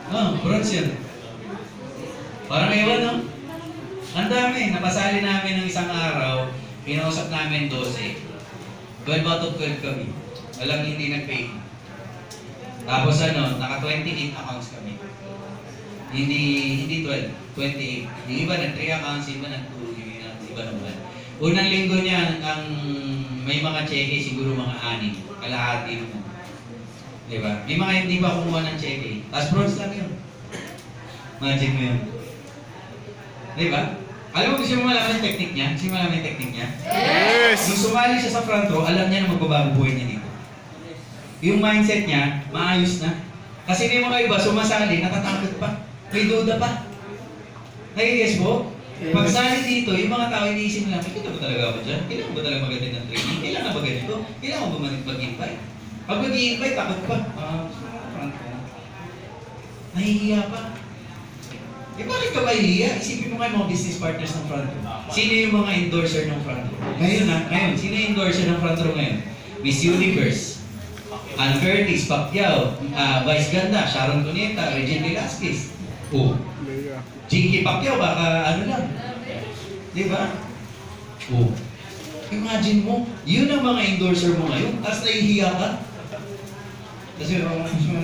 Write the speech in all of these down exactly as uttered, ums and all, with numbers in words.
Oh, bronze yun. Parang ewan, no? Ang dami. Napasali namin ng isang araw. Pinausap namin twelve. twelve out of twelve kami. Walang hindi nag-pay. Tapos ano, naka twenty-eight accounts kami. Hindi hindi twelve, twenty-eight. Yung iba nag three accounts, yung iba nag two, yung iba naman. Unang linggo niya, ang may mga cheque, siguro mga anim. Kalahati naman. Diba? May mga hindi pa kumuha ng cheque. Tapos bronze lang yun. Imagine mo yun. Diba? Alam mo, gusto mo malaman yung technique niya? Gusto mo malaman yung technique niya? Yes! Nung sumali siya sa front row, alam niya na magbabago buhay niya dito. Yung mindset niya, maayos na. Kasi may mga iba, sumasali, natatakot pa. May duda pa. Nagigess po? Pag sali dito, yung mga tao iniisip nila, kikita ba talaga ako dyan? Kailangan ba talaga maganda ng training? Kailangan ba ganito? Kailangan ba mag-invite? Pag mag-invite, takot pa. Ah, front row. Nahihiya pa. Eh bakit ka mahihiya? Isipin mo kayo mga business partners ng front row. Sino yung mga endorser ng front row? Ngayon na, ngayon. Sino yung endorser ng front row ngayon? Miss Universe, Ann Curtis, Pacquiao, uh, Vice Ganda, Sharon Cuneta, Regine Velasquez. Oh. Jinky Pacquiao, baka ano lang. Di ba? Oh. Imagine mo, yun ang mga endorser mo ngayon, tapos nahihiya ka. Kasi, oh,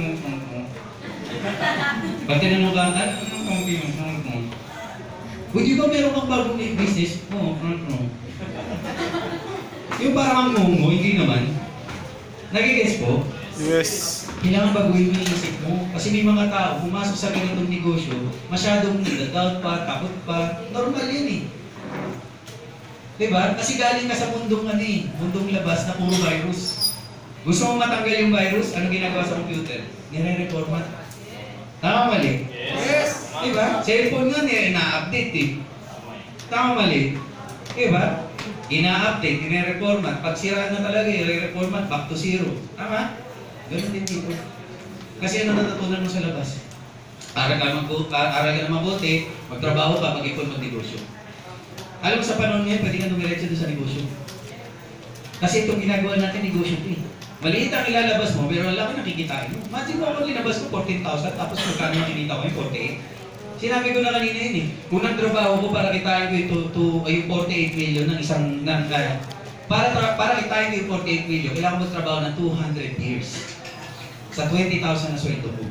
pag tinanong ka, ano ang kampi mo? Front mo? Uy, di ba meron kang bagong business? Oo, front mo. Yung parang ang mo, hindi naman. Nagigets po? Yes. Kailangan baguhin mo yung isip mo. Kasi may mga tao, pumasok sa ganitong negosyo, masyadong nag-doubt pa, takot pa. Normal yan eh. Diba? Kasi galing ka sa mundong ano eh, mundong labas na puro virus. Gusto mo matanggal yung virus, anong ginagawa sa computer? Nire-reformat. Tama mali? Yes! Diba? Cellphone nga niya, ina-update eh. Tama mali? Diba? Ina-update, nire-reformat. Pag sira na talaga, i-reformat, back to zero. Tama? Ganun din dito. Kasi ano natutunan mo sa labas? Aral ka, mag aral ka na mabuti, magtrabaho ka, mag-ipon, mag-negosyo. Alam mo sa panahon ngayon, pwede ka dumiretso doon sa negosyo. Kasi itong ginagawa natin, negosyo ito eh. Maliit ang ilalabas mo, pero wala ka nakikitain mo. Imagine mo ako linabas ko fourteen thousand, tapos magkano yung kinita ko yung forty-eight. Sinabi ko na kanina yun eh. Unang trabaho ko para kitain ko ito, to, ay yung forty-eight million ng isang, ng, uh, para, para kitain ko yung forty-eight million, kailangan mo trabaho ng two hundred years. Sa twenty thousand na sweldo ko.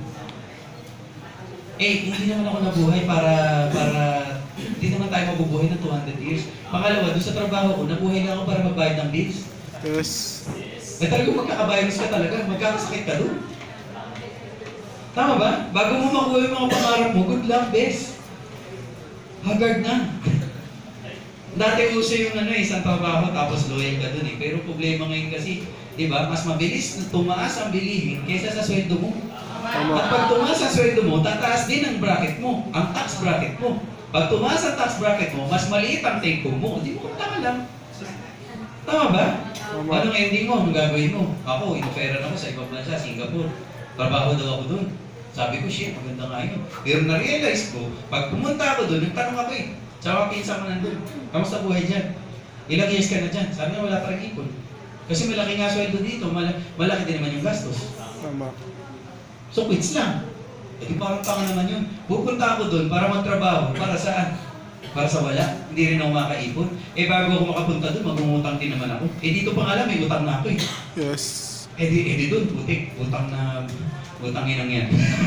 Eh, hindi naman ako nabuhay para, para, hindi naman tayo mabubuhay ng two hundred years. Pangalawa, doon sa trabaho ko, nabuhay lang ako para magbayad ng bills. Yes. Eh talagang magkakavirus ka talaga, magkakasakit ka doon. Tama ba? Bago mo makuha yung mga pangarap mo, good luck, best. Haggard na. Dati uso yung ano, isang trabaho tapos loyal ka doon eh. Pero problema ngayon kasi, di ba, mas mabilis na tumaas ang bilihin kaysa sa sweldo mo. At pag tumaas ang sweldo mo, tataas din ang bracket mo, ang tax bracket mo. Pag tumaas ang tax bracket mo, mas maliit ang take home mo. Hindi mo tama lang. Tama ba? Tama. Anong ending mo? Anong gagawin mo? Ako, inoferan ako sa ibang bansa, Singapore. Trabaho daw ako doon. Sabi ko, shit, maganda nga yun. Pero na-realize ko, pag pumunta ako doon, nagtanong ako eh. Tsaka pinsa ko nandun. Kamusta buhay dyan? Ilang years ka na dyan? Sabi niya, wala pa rin ipon. Kasi malaki nga sweldo dito, mal malaki din naman yung gastos. Tama. So, quits lang. E di parang tanga naman yun. Pupunta ako doon para magtrabaho. Para saan? Para sa wala. Hindi rin ako makaipon. Eh bago ako makapunta doon, mag-umutang din naman ako. Eh dito pang alam, may utang na ako eh. Yes. Eh di, eh di doon, putik. Utang na, utang inang yan.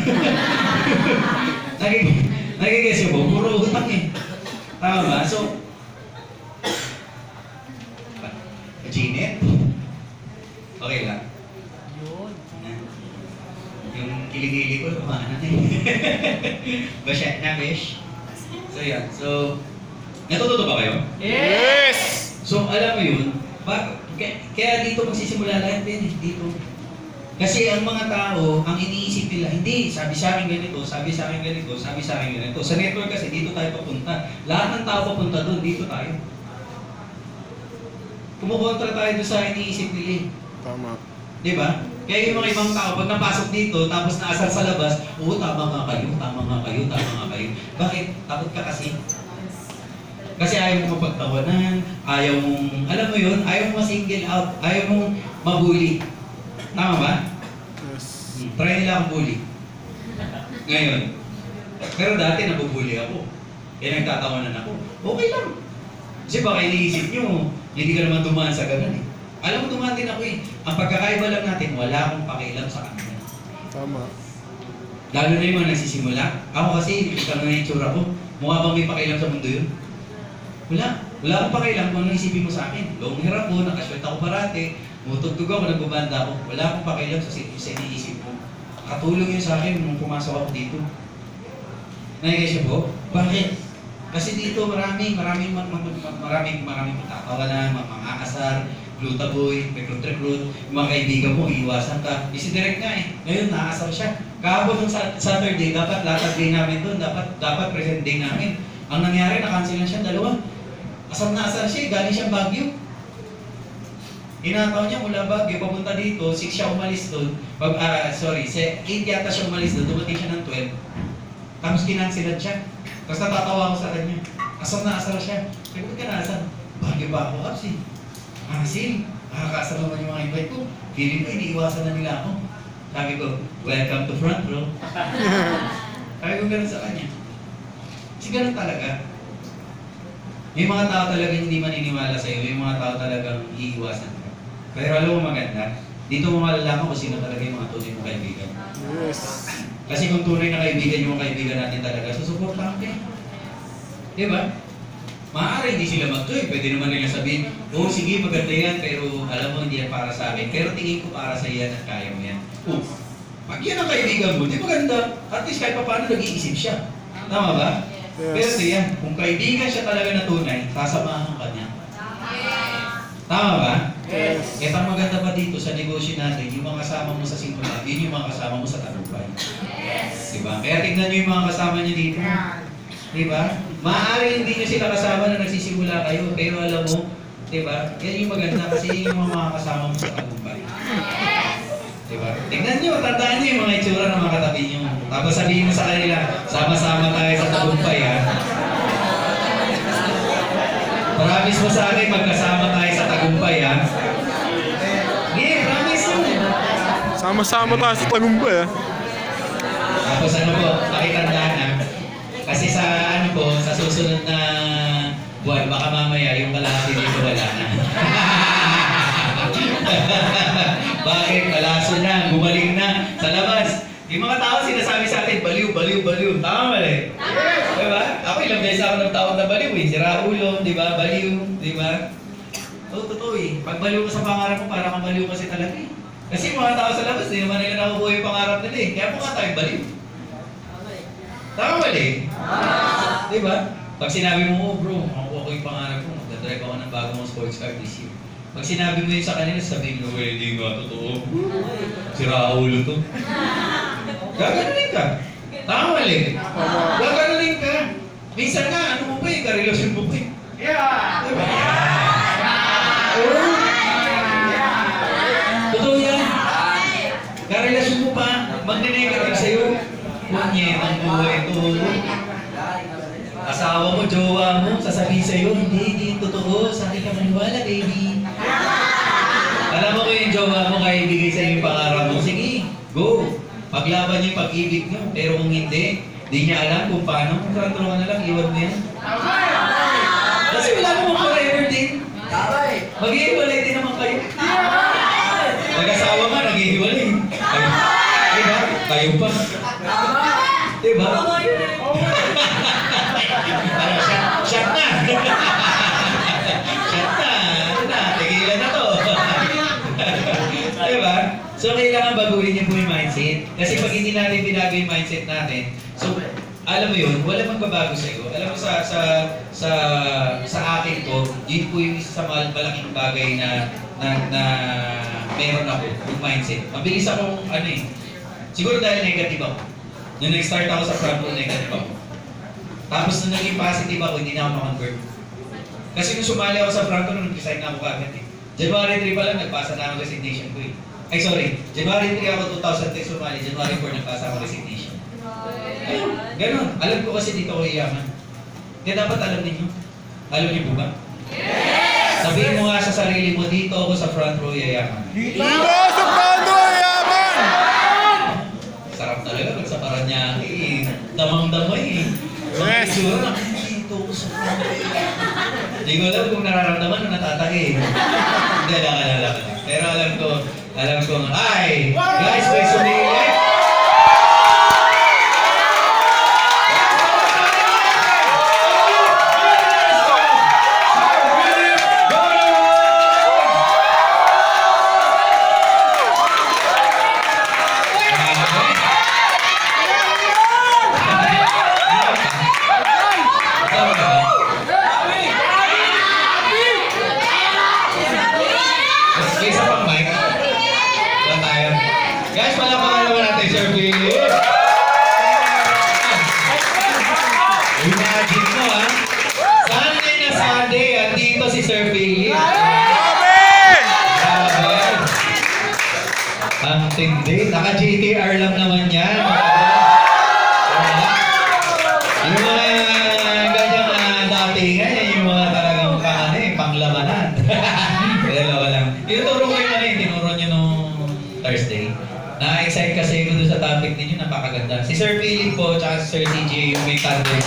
Nagigess mo, puro utang eh. Tama ba? So, Jeanette? Okay lang. Yung kiligili ko, lumahan na eh. Basya na, besh. So yan, so, natututo ba kayo? Yes! So alam mo yun, ba, kaya, kaya dito magsisimula lahat din, dito. Kasi ang mga tao, ang iniisip nila, hindi, sabi sa akin ganito, sabi sa akin ganito, sabi sa akin ganito. Sa network kasi, dito tayo papunta. Lahat ng tao papunta doon, dito tayo. Kumukontra tayo doon sa iniisip nila. Tama. Di ba? Kaya yung mga ibang tao, pag napasok dito, tapos naasar sa labas, oo, tama nga kayo, tama nga kayo, tama nga kayo. Bakit? Takot ka kasi. Kasi ayaw mo mapagtawanan, ayaw mong, alam mo yun, ayaw mo single out, ayaw mong mabuli. Tama ba? Yes. Hmm. Try nila ang bully. Ngayon. Pero dati nabubuli ako. Eh nagtatawanan ako. Okay lang. Kasi baka iniisip nyo, hindi ka naman dumaan sa ganun eh. Alam mo, dumaan din ako eh. Ang pagkakaiba lang natin, wala akong pakialam sa kanila. Tama. Lalo na yung mga nagsisimula. Ako kasi, ikaw na yung tsura ko. Mukha bang may pakialam sa mundo yun? Wala. Wala akong pakialam kung ano isipin mo sa akin. Long hair ako, nakaswet ako parati, mutugtog ako, nagbabanda ako. Wala akong pakialam sa, sa iniisip mo. Katulong yun sa akin nung pumasok ako dito. Nakikisya po? Bakit? Kasi dito maraming, maraming, maraming, maraming, maraming matatawanan, mga makakasar, glutaboy, recruit-recruit, yung mga kaibigan mo, iiwasan ka. Isi-direct nga eh. Ngayon, nakakasar siya. Kahapon ng Saturday, dapat latag day namin doon, dapat, dapat present day namin. Ang nangyari, na-cancel na siya, dalawa. Asar na asar siya, galing siyang Baguio. Inataw niya mula Baguio, papunta dito, six siya umalis doon. Pag, uh, sorry, eight yata siya umalis doon, dumating siya ng twelve. Tapos kinansilan siya. Tapos natatawa ako sa kanya. Asar na asar siya. Sabi ko, ka na asar? Baguio ba ako, Abs eh? Asil, nakakasar naman yung mga invite ko. Feeling ko, iniiwasan na nila ako. Sabi ko, welcome to front row. Sabi ko ganun sa kanya. Kasi ganun talaga. May mga tao talagang hindi maniniwala sa'yo. May mga tao talagang iiwasan ka. Pero alam mo maganda, dito mo malalaman kung sino talaga yung mga tunay mong kaibigan. Yes. Kasi kung tunay na kaibigan yung mga kaibigan natin talaga, susuportahan ka. Diba? Maaari hindi sila mag-joy. Pwede naman nila sabihin, oh sige maganda yan, pero alam mo hindi yan para sa akin. Pero tingin ko para sa iyan at kaya mo yan. Oh, pag yan ang kaibigan mo, di maganda. At least kahit pa paano nag-iisip siya. Tama ba? Yes. Pero yan, kung kaibigan siya talaga na tunay, sasamahan ka niya. Tama ba? Yes. Kaya ang maganda pa dito sa negosyo natin, yung mga kasama mo sa simula, yun yung mga kasama mo sa tagumpay. Yes. Diba? Kaya tignan nyo yung mga kasama nyo dito. Diba? Maaari hindi nyo sila kasama na nagsisimula kayo, pero alam mo, diba? Yan yung maganda kasi yun yung mga kasama mo sa tagumpay. Diba? Tignan nyo, tandaan nyo yung mga itsura ng mga katabi nyo. Tapos sabihin mo sa kanila, sama-sama tayo sa tagumpay ha. Promise mo sa akin, magkasama tayo sa tagumpay ha. Yeah, promise mo. Sama-sama tayo sa tagumpay ah. Tapos ano po, pakitandaan ha. Kasi sa ano po, sa susunod na buwan, baka mamaya yung kalahati dito wala na. Bakit? Kalaso na, gumaling na, sa labas. Yung mga tao sinasabi sa atin, baliw, baliw, baliw. Tama mali? Diba? Ako ilang beses ako nagtawag na baliw eh. Sira ulo, di ba? Baliw, di ba? Oo, totoo eh. Pag baliw ka sa pangarap mo, parang kang baliw kasi talaga eh. Kasi yung mga tao sa labas, di naman nila nakukuha yung pangarap nila eh. Kaya po nga tayong baliw. Tama mali? Di ba? Pag sinabi mo, oh bro, makukuha ko yung pangarap ko, magdadrive ako ng bagong sports car this year. Pag sinabi mo yun sa kanila, sabihin mo, well, hindi nga totoo. Sira ulo to. Gaganunin ka. Tama mali. Gaganunin ka. Minsan nga, ano mo pa eh, karelasyon mo pa eh. Yeah! Diba? Oh. Totoo yan. Karelasyon mo pa, magnenegative sa'yo. Kunyet ang buhay ito. Asawa mo, jowa mo, sasabihin sa'yo, hindi, hindi totoo. Sa akin ka maniwala, baby. Alam mo ko yung jowa mo, kaya ibigay sa'yo yung pangarap mo. Sige, go. Paglaban niyo yung pag-ibig niyo. Pero kung hindi, di niya alam kung paano. Kung karantulungan na lang, iwan mo yan. Kasi wala namang forever din. Mag-iiwalay din naman kayo. Mag-asawa nga, nag-iiwalay. Kayo, diba? Kayo pa. Diba? Ano, shot, shot na. Shot na. Ano na, tigilan na to. Diba? So, kailangan baguhin niyo po yung mindset. Kasi pag hindi natin binago yung mindset natin, so, alam mo yun, wala magbabago sa iyo. Alam mo, sa sa sa sa akin ko, yun po yung isa sa malaking bagay na na, na meron ako, yung mindset. Mabilis akong, ano eh, siguro dahil negative ako. Nung nag-start ako sa front row, negative ako. Tapos nung naging positive ako, hindi na ako ma-convert. Kasi nung sumali ako sa front row, nung nag-resign na ako kagad eh. January three pa lang, nagpasa na ako resignation ko eh. Ay, sorry. January three ako, two thousand ten sumali. January four, nagpasa ako resignation. Ayun, ganun. Alam ko kasi dito ko iyaman. Kaya dapat alam ninyo. Alam niyo po ba? Yes! Sabihin mo nga sa sarili mo, dito ako sa front row yayaman. Dito sa front row yayaman! Sarap talaga pag sa Paranaque. Kasi damang-damay eh. Yes. Siguro nakikita ko sa Hindi ko alam kung nararamdaman o natatake eh. Hindi, lang, lang, lang. Pero alam ko, alam ko, ay! Guys, may sumili! Isa pang mic. Wala tayo. Guys, palakpakan naman natin, Sir Philip. Imagine mo, ha? Sunday na Sunday, andito si Sir Philip. Grabe! Ang tindi. Naka-J T R lang naman yan. Yung mga ganyang uh, datingan, yan yung mga talagang pang, ano, eh, panglamanan. Pero wala lang. Tinuturo ko yung ano eh, tinuro nyo nung Thursday. Na-excite kasi ko doon sa topic ninyo, napakaganda. Si Sir Philip po, tsaka si Sir C J, yung may tandem.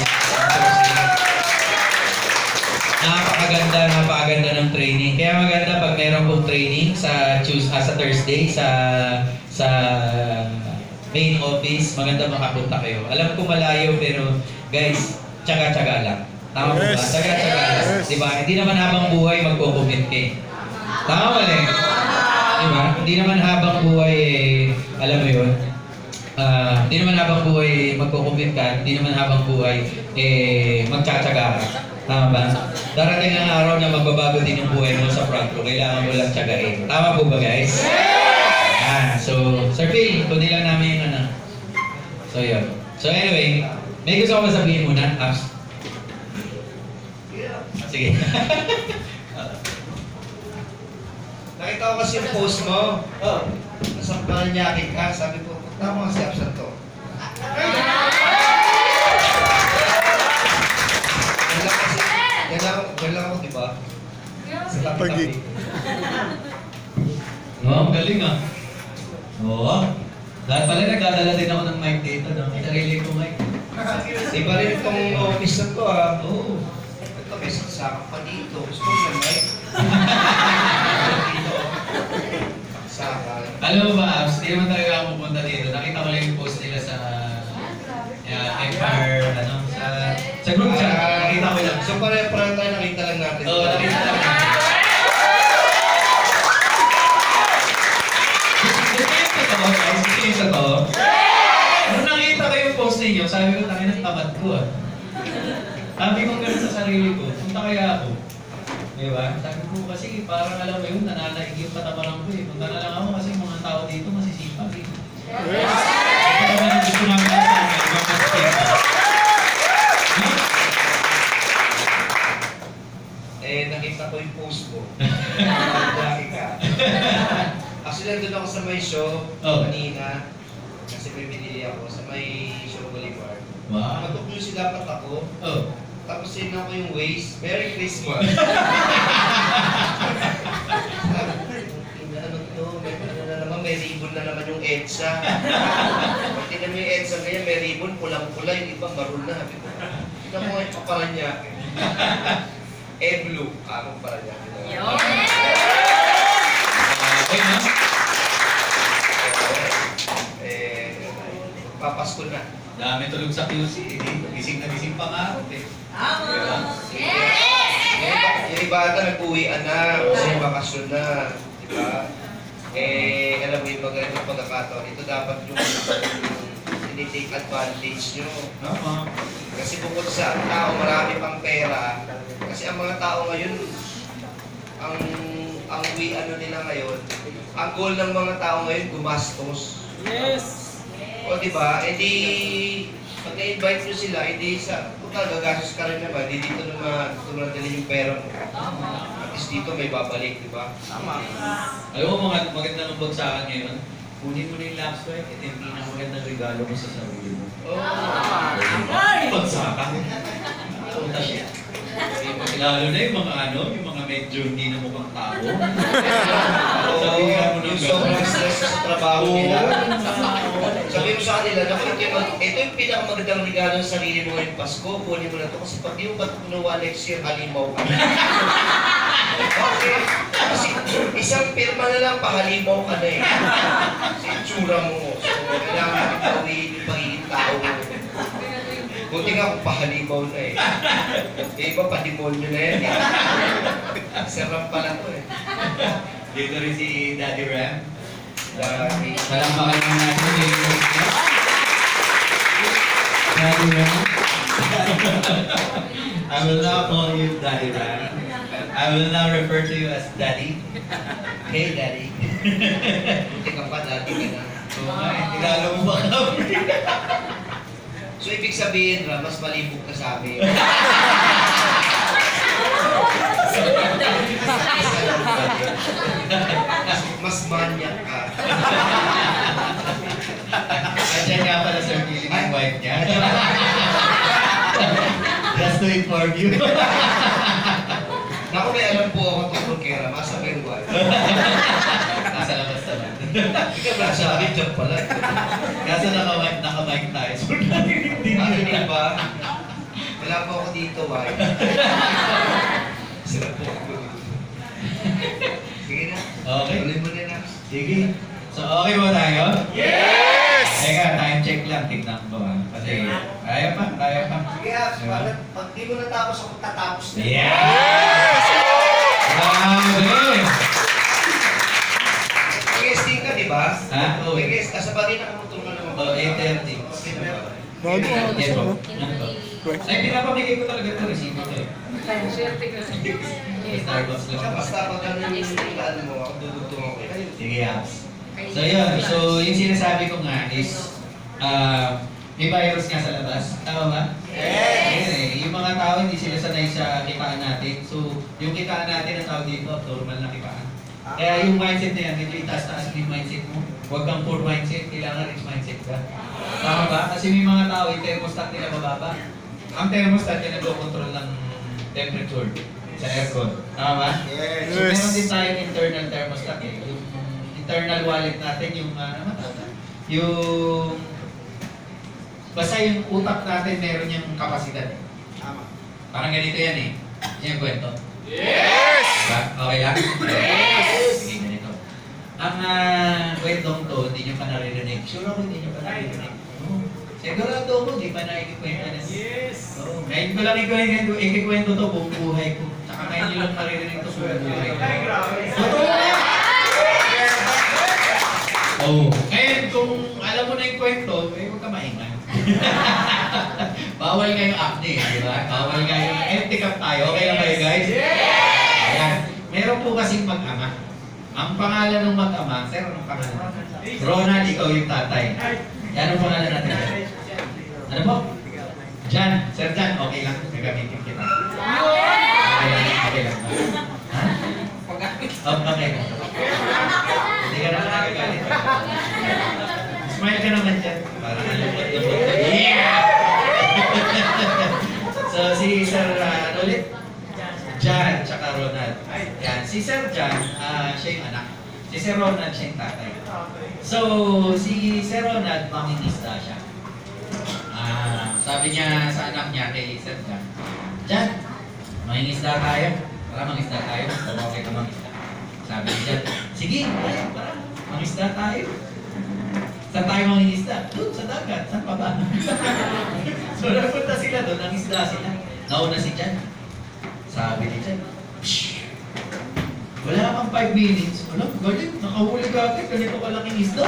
Napakaganda, napakaganda ng training. Kaya maganda pag meron pong training sa Tuesday, ah, sa Thursday, sa sa main office, maganda makapunta kayo. Alam ko malayo pero guys, tsaga-tsaga lang. Tama po ba? Yes. Tsaga-tsaga lang. Yes. Diba? Hindi naman habang buhay magko-commit kayo. Tama ba eh? Diba? Hindi naman habang buhay eh, alam mo yun, ah, hindi naman habang buhay magko-commit ka, hindi naman habang buhay eh, magtsatsaga ka. Tama ba? Darating ang araw na magbabago din yung buhay mo sa front row, kailangan mo lang tsagain. Tama po ba guys? Ah, so, Sir Phil, kundi lang namin yung ano. So, yun. So, anyway, may gusto ko masabihin muna, Abs. Sige. Nakita ko kasi yung post mo. Oh. Nasa Paranaque ka. Sabi ko, tama kasi absent to. Yan lang kasi, yan lang, yan lang ako, di ba? Sa tabi-tabi. No, ang galing ah. Oo. Lahat pala nagdadala din ako ng mic dito, no? Sarili ko mic. Iba rin itong office na to ah. Oo. Ito, may saksakan pa dito. Gusto mo na mic? Dito. Saksakan. Alam mo ba, Abs, hindi naman talaga ako pupunta dito. Nakita ko lang yung post nila sa uh, F R, ano, sa, sa group chat. Nakita ko lang. So pare-pareho tayo, nakita lang natin. Oo, nakita lang. Gusto yung totoo, guys. Gusto yung totoo. Nung nakita ko yung post ninyo, sabi ko, takin ng tamad ko ah. Sabi ko gano'n sa sarili ko, punta kaya ako. Diba? Sabi ko kasi parang alam mo yun, nananaig yung patamaran ko eh. Punta na lang ako kasi mga tao dito masisipag eh. Ito naman yung gusto namin sa amin, ibang perspective. Eh, nakita ko yung post mo. Nagdaki ka. Actually, nandun ako sa may show Oh. kanina. Kasi may binili ako sa may show Bolivar. Wow. Mag-conclusion dapat ako. Oh. Tapos sinna ko yung waist. Merry Christmas! Sabi ko, "Ina, ano to? May, ano na naman, may ribbon na naman yung EDSA. Pag tingnan mo yung EDSA ganyan, may ribbon, pulang-pula, yung iba maroon na. Sabi ko, tingnan mo yung Paranaque. Eh, blue. Akong Paranaque. Okay na? Eh, papasko na. Dami tulog sa Q C. Eh. Gising na gising pa nga ako eh. Diba? Yung iba, yung iba ata nag-uwian na, kasi bakasyon na, di ba? Eh, alam mo yung mga ganitong pagkakataon, ito dapat yung tinitake advantage nyo. Tama. Kasi bukod sa tao, marami pang pera. Kasi ang mga tao ngayon, ang ang we ano nila ngayon, ang goal ng mga tao ngayon, gumastos. Yes! O di ba? Eh di, pag na-invite nyo sila, hindi sa, total, gagastos ka rin naman, hindi dito naman tumadali yung pera mo. At least dito may babalik, di ba? Tama. Alam mo, mga maganda ng bagsakan ngayon, kunin mo na yung lap sweat, ito yung pinakamagandang regalo mo sa sarili mo. Oh. Bagsakan. Punta siya. Lalo na yung mga ano, yung mga medyo hindi na mukhang tao. Oo, Sabi nga mo ng yung sobrang stress sa trabaho nila. Oo. Sabi mo sa kanila, naku, ito yung, ito yung pinakamagandang regalo ng sarili mo ngayong Pasko. Kunin mo na ito kasi pag di mo ba ito kinuha next year, halimaw ka. Okay. Kasi isang pirma na lang, pahalimaw ka na eh. Kasi itsura mo. So, kailangan ipawin yung pagiging tao mo. Buti nga kung pahalimaw na eh. Eh, iba pa-demonyo na yan eh. Sarap pala to eh. Dito rin si Daddy Ram. Dahil, Palakpakan naman natin yung host niya. Daddy Ram. I will now call you Daddy Ram. I will now refer to you as Daddy. Hey, Daddy. buti ka pa, dati ka na. So, ay, nilalo mo ba kami? So, ibig sabihin, Ram, mas malibog ka sa amin. mas, mas manyak ka. Andiyan nga pala Sir Philip, yung wife niya. Just to inform you. Naku, may alam po ako tungkol kay Ram. Asa ba yung wife? Nasa labas naman. Ikaw ba sa akin dyan pala? Kaso naka-mic naka-mic tayo. So, Ano din ba? Wala po ako dito, wife. Sila po ako. Sige na. Okay. Tuloy mo na na. Sige. So, okay ba tayo? Yes! Teka, time check lang. Tignan ko ba? Kasi, kaya pa, kaya pa. Sige, Abs. Pag, pag di mo natapos, ako tatapos na. Yeah! Grabe! Mag-guesting ka, di ba? Ha? Oo. Mag-guest. Kasabali na kamutong na naman. Oh, eight thirty. Okay na ba? Bago ako Yes, gusto po. mo. Ay, pinapamigay ko talaga ito. Resibo ko eh. Starbucks Basta, lang. basta pag ano yung ano mo, ako dudugtong ako. eh. Sige, Abs. So yun, so yung sinasabi ko nga is, uh, may virus nga sa labas. Tama ba? Yes! Eh, yung mga tao hindi sila sanay sa kitaan natin. So, yung kitaan natin ang tawag dito, normal na kitaan. Kaya yung mindset na yan, medyo itaas-taas yung mindset mo. Huwag kang poor mindset, kailangan rich mindset ka. Tama ba? Kasi may mga tao, yung thermostat nila mababa. Ang thermostat nila nag-control ng temperature sa aircon. Tama ba? Yes. So, meron din tayong internal thermostat eh. Yung internal wallet natin, yung ano uh, yung basta yung utak natin meron yung kapasidad. Tama. Parang ganito yan eh. Yan yung kwento. Yes! Diba? Okay lang? Yes! Sige, ganito. Ang uh, kwentong to, hindi nyo pa naririnig. Sure ako hindi nyo pa naririnig. Oh. Sigurado ako, hindi pa nakikikwento na. Yes! Oh. Ngayon ko lang ikikwento, ikikwento to buong buhay ko. Tsaka ngayon nyo lang naririnig to buong buhay ko. Totoo na! Oh, ngayon kung alam mo na yung kwento, eh huwag ka maingay. Bawal nga yung acne, di ba? Bawal nga yung empty cup tayo. Okay lang kayo guys? Yeah! Ayan. Meron po kasing mag-ama. Ang pangalan ng mag-ama, sir, anong pangalan? Ronald, ikaw yung tatay. Yan ang pangalan natin. Ano po? Jan. Sir Jan, okay lang. Nagamitin kita. Okay lang, okay lang. Ha? Oh, okay. Hindi ka naman nagagalit. Smile ka naman dyan. Para nalupot-lupot. Yeah! So, si Sir, uh, ano ulit? Jan, tsaka Ronald. Yan. Si Sir Jan, uh, siya yung anak. Si Sir Ronald, siya yung tatay. So, si Sir Ronald, mangingisda siya. Ah, sabi niya sa anak niya kay Sir Jan, Jan, mangingisda tayo. Para mangisda tayo. Okay ka mangisda. Sabi ni Jan, sige, tayo, para mangisda tayo. Saan tayo mangingisda? Doon, sa dagat. Saan pa ba? So, napunta sila doon, nangisda sila. Nauna si Jan. Sabi ni Jan, shh! Wala pang five minutes. Wala, galit. Nakahuli ka agad. Ganito ka lang isda.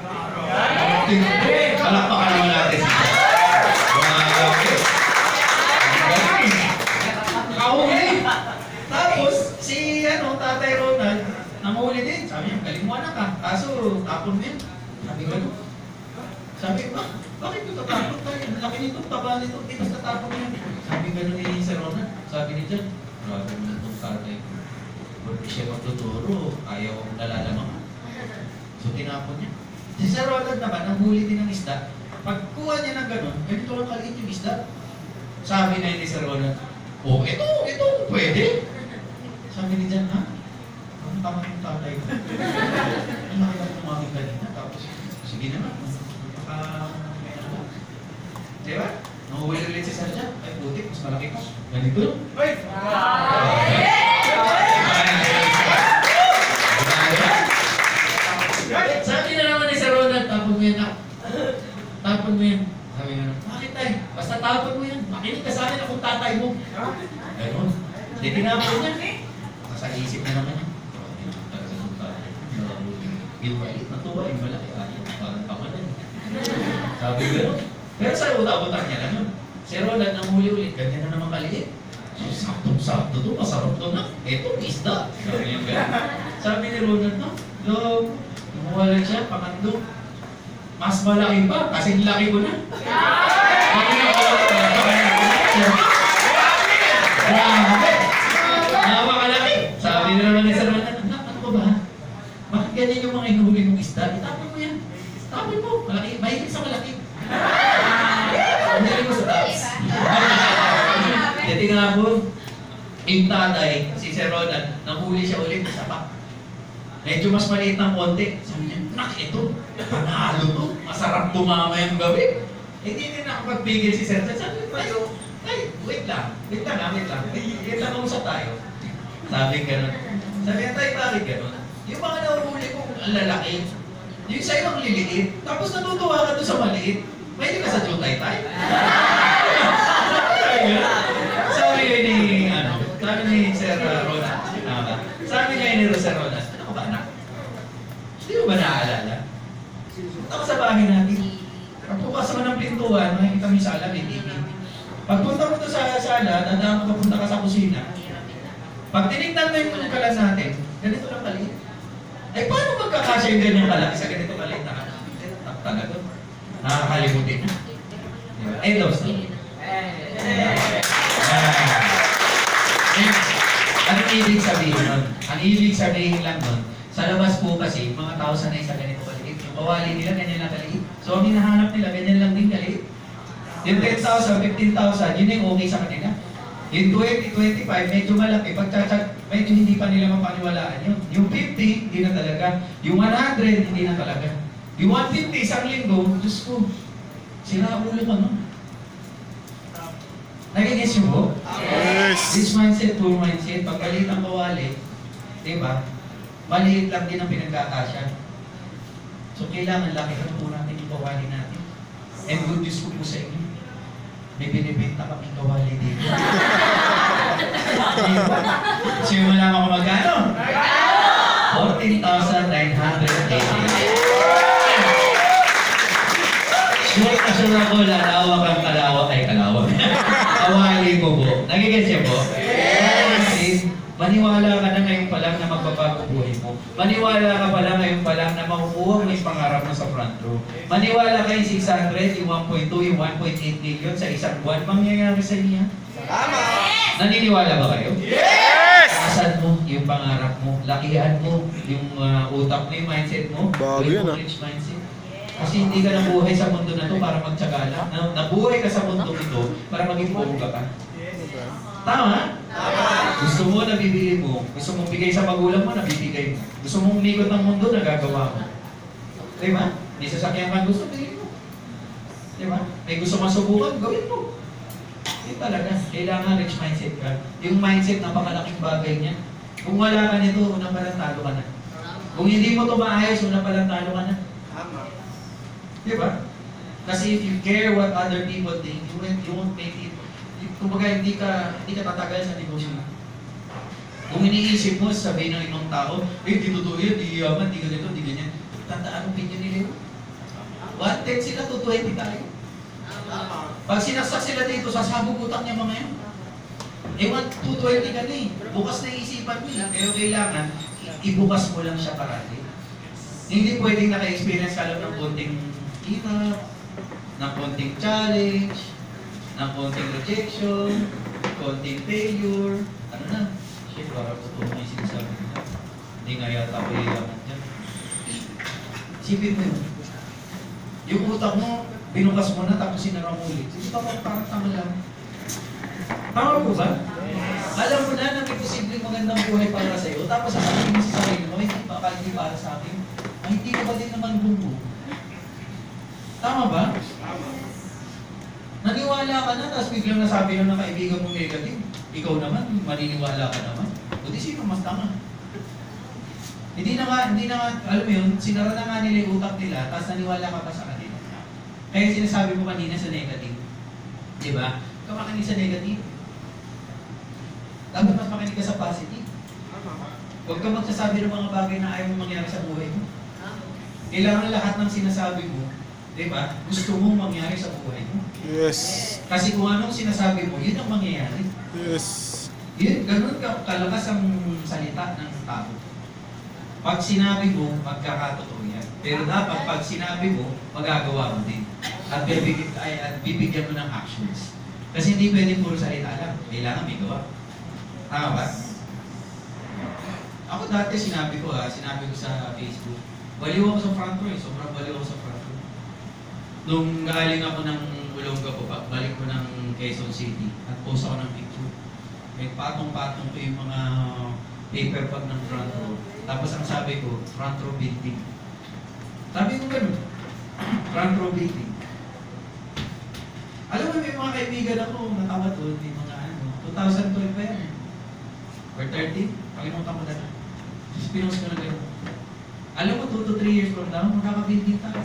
Palakpakan naman natin. Wow! Galing. Nakahuli. Tapos, si ano, Tatay Ronald, namahuli din. Sabi niya, galing mo anak ka. Kaso, tapon mo yan. Sabi ko, ano? Sabi ko, ah, bakit ito tatapon tayo? Ang laki nito, taba nito, tinas na tapon yan. Sabi gano'n ni Sir Ronald. Sabi ni Jan, grabe mo na itong tatay ko. Hindi siya magtuturo, ayaw akong nalalamang. So, tinapon niya. Si Sir Ronald naman, ang huli din ng isda. Pagkuha niya ng gano'n, ganito lang kaliit yung isda. Sabi na ni Sir Ronald, oh, ito, ito, pwede. Sabi ni Jan, ha? Ang tama yung tatay ko. Ang laki lang tumawag kanina. Tapos, sige naman. Baka may ano. Di ba? Nahuwi ulit si Sarja. Ay, puti. Mas malaki pa. Ganito. Ay! Sabi na naman ni Sir Ronald, tapon mo yan na. Tapon mo yan. Sabi nga, bakit tayo? Basta tapon mo yan. Makinig ka sa akin akong tatay mo. Ganon. Hindi tinapon niya. Nasa isip na naman niya. Yung maliit na tuwa, yung malaki. Ayaw, parang pamanan. Sabi gano'n. Pero sa utak-utak niya lang yun. Sir Ronald, nang huli ulit, ganyan na naman kaliit. So, saktong-sakto to, masarap to na. Eto, isda. Sabi niya gano'n. Sabi ni Ronald, no? Love, lumuha lang siya, pangatlo. Mas malaki pa, kasi laki ko na. Sabi niya, grabe! Napakalaki! Sabi na naman ni Sir Ronald, anak, ano ka ba? Bakit ganyan yung mga inuhuli ng isda? Itapon mo yan. Tapon mo, malaki. Mahigit sa malaki. Hindi mo sa taas. Hindi nga po, yung tatay, si Sir Ronald, nahuli siya ulit sa pa. Medyo mas maliit ng konti. Sabi niya, nak, ito, panalo to. Masarap tumama yung gabi. Hindi din nakapagpigil si Sir. Sabi tayo, ay, wait lang. Wait lang, wait lang. Wait lang, kamusta tayo. Sabi gano'n. Sabi niya, tayo, bakit gano'n? Yung mga nahuhuli kong lalaki, yung sa'yo ang liliit, tapos natutuwa ka doon sa maliit, pwede ka sa jutay tayo. Sabi yun ni, ano, sabi ni Sir Ronald, uh, sabi niya ni Sir Ronald, ano ka ba anak? Hindi mo ba naaalala? Punta ka sa bahay natin. Pagbukas mo ng pintuan, makikita mo yung sala, may T V. Pagpunta mo doon sa sala, dadaan mo papunta ka sa kusina. Pag tinignan mo yung kalan natin, ganito lang kaliit. Eh, paano magkakasya yung ganyang kalaki sa ganito kaliit na kalaki? Talaga doon. Nakakalimutin na. End of story. Ano ibig sabihin nun? Ang ibig sabihin lang nun, sa labas po kasi, mga tao sanay sa ganito kaliit. Yung kawali nila, ganyan lang kaliit. So, ang hinahanap nila, ganyan lang din kaliit. Yung ten thousand, fifteen thousand, yun yung okay sa kanila. Yung twenty, twenty-five, medyo malaki. Pagtsatsak, medyo hindi pa nila mapaniwalaan yun. Yung fifty, hindi na talaga. Yung one hundred, hindi na talaga. Yung one fifty, isang linggo, Diyos ko, sira ulo ka, no? Nagigis yung po? Yes! This mindset, poor mindset, pag maliit ang kawali, di ba? Maliit lang din ang pinagkakasya. So, kailangan lakihan po natin yung kawali natin. And good news ko po sa inyo. May binibenta kaming kawali dito. Sino mo lang ako magkano? fourteen thousand nine hundred eighty. Sure na sure ako, lalawak ang kalawak ay kalawak. Kawali ko po. Nagigets siya po? Yes! Maniwala ka na ngayon pa lang na magbabago buhay mo. Maniwala ka pa lang ngayon pa lang na makukuha mo yung pangarap mo sa front row. Maniwala ka yung six hundred, yung one point two, yung one point eight million sa isang buwan, mangyayari sa inyo. Tama! Naniniwala ba kayo? Yes! Asan mo yung pangarap mo, lakihan mo yung uh, utak mo, yung mindset mo, Bago yan, ah. rich mindset. Kasi hindi ka nabuhay sa mundo na to para magtyaga lang. Nabuhay ka sa mundo ito para maging bongga ka. Tama? Tama. Gusto mo, nabibili mo. Gusto mong bigay sa magulang mo, nabibigay mo. Gusto mong umikot ng mundo, nagagawa mo. Diba? May sasakyan ka gusto, bigay mo. Diba? May gusto masubukan, gawin mo. Hindi talaga. Kailangan rich mindset ka. Yung mindset, napakalaking bagay niya. Kung wala ka nito, unang palang talo ka na. Kung hindi mo ito maayos, unang palang talo ka na. Tama. Diba? Kasi if you care what other people think, you won't, you won't make it. Kumbaga, hindi ka, hindi ka tatagal sa negosyo. Kung iniisip mo, sabihin ng ibang tao, eh, di totoo yan, di yaman, di ganito, di ganyan. Tandaan ang opinion nila yun. one ten sila, two twenty tayo. Pag sinaksak sila dito, sasabog utang niya mga yan. Eh, two twenty ka na eh. Bukas na isipan mo eh. Kaya kailangan, ibukas mo lang siya parati. Hindi pwedeng naka-experience ka lang ng konting hirap, ng konting challenge, ng konting rejection, konting failure, ano na, shit, parang totoo na yung sinasabi nila. Hindi nga yata ako iyaman dyan. Isipin mo yun. Yung utak mo, binukas mo na tapos sinara mo ulit. Sige pa, parang tama lang. Tama po ba? Alam mo na na may posibleng magandang buhay para sa'yo, tapos sasabihin mo sa sarili mo, hindi pa ka hindi para sa akin. Ay, hindi ka ba din naman bumbo? Tama ba? Naniwala ka na, tapos biglang nasabi lang ng kaibigan mong negative. Ikaw naman, maniniwala ka naman. O di sino mas tama? Hindi na nga, hindi na nga, alam mo yun, sinara na nga nila yung utak nila, tapos naniwala ka pa sa kanila. Kaya sinasabi mo kanina sa negative. Di ba? Ikaw makinig sa negative. Dapat mas makinig ka sa positive. Huwag ka magsasabi ng mga bagay na ayaw mong mangyari sa buhay mo. Kailangan lahat ng sinasabi mo, di ba? Gusto mong mangyari sa buhay mo. Yes. Kasi kung anong sinasabi mo, yun ang mangyayari. Yes. Yun, ganun ka, kalakas ang salita ng tao. Pag sinabi mo, magkakatotoo yan. Pero dapat pag sinabi mo, magagawa mo din. At bibigyan, ay, at bibigyan mo ng actions. Kasi hindi pwede puro salita lang. Kailangan may gawa. Tama ba? Ako dati sinabi ko ha, sinabi ko sa Facebook, baliw ako sa front row eh. Sobrang baliw ako sa front row. Nung galing ako ng Olonga po, balik ko ng Quezon City at post ako ng picture. May patong-patong ko yung mga paper bag ng front row. Tapos ang sabi ko, front row building. Sabi ko ganun, front row building. Alam mo, may mga kaibigan ako natawa doon, may mga ano, twenty twelve pa yan. Or thirteen, pakalimutan ko na lang. Just pinost ko na ganun. Alam mo, two to three years from now, magkaka-building tayo.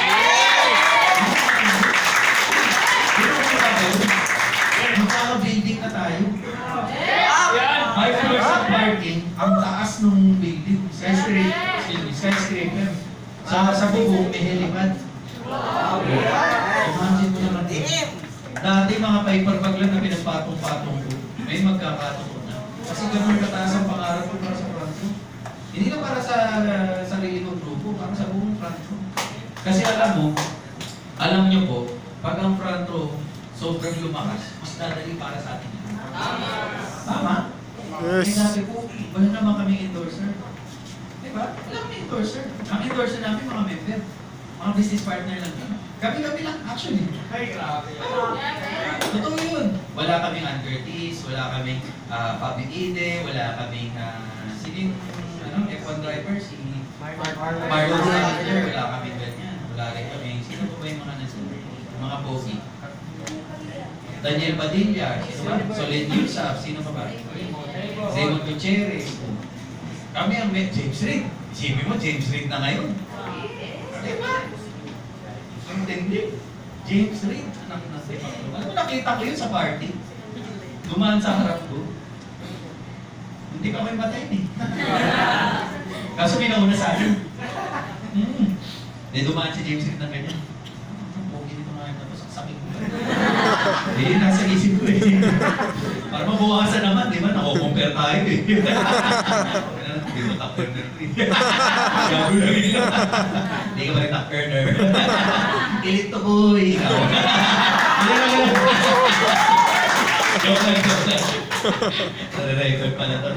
Magkaka-building na tayo. Five floors of parking, ang taas nung building. Skyscraper. Skyscraper. Sa, sa bubong, may helipad. Imagine mo naman. Dati mga paper bag lang na pinagpatong-patong ko. May magkakatong na. Kasi ganun kataas ang pangarap ko para sa front row. Hindi lang para sa uh, sarili kong grupo, para sa buong front row. Kasi alam mo, alam nyo po, pag ang front row sobrang lumakas, mas dadali para sa atin. Tama? Yes. May sabi ko, wala naman kaming endorser. Diba? Wala kaming endorser. Ang endorser namin mga member. Mga business partner lang kami. Kami-kami lang, actually. Ay, grabe. Totoo yun. Wala kaming Ann Curtis, wala kaming uh, Fabi Ide, wala kaming, uh, sino ano, F one driver, si Marlon Sander, wala kaming ganyan. Wala rin kaming, sino po ba yung mga nasa, mga pogi? Daniel Padilla, sino ba? Solid Yusuf, sino pa ba? Raymond Gutierrez. Kami ang met James Reid. Isipin mo, James Reid na ngayon. Diba? Ang tindi. James Reid. Anak na si Pablo. Alam mo, nakita ko yun sa party. Dumaan sa harap ko. Hindi ka may matayin eh. Kaso may nauna sa akin. Hmm. Hindi dumaan si James Reid na ganyan. Pogi nito nga tapos ang sakit ko. Eh, nasa isip ko eh. Para mabukasan naman, di ba? Nako-compare tayo eh. Hindi mo top earner rin. Gago na rin lang. Hindi ka ba rin top earner? Ilit to ko eh. Hindi na lang. Joke lang, joke lang. Nare-record pala to.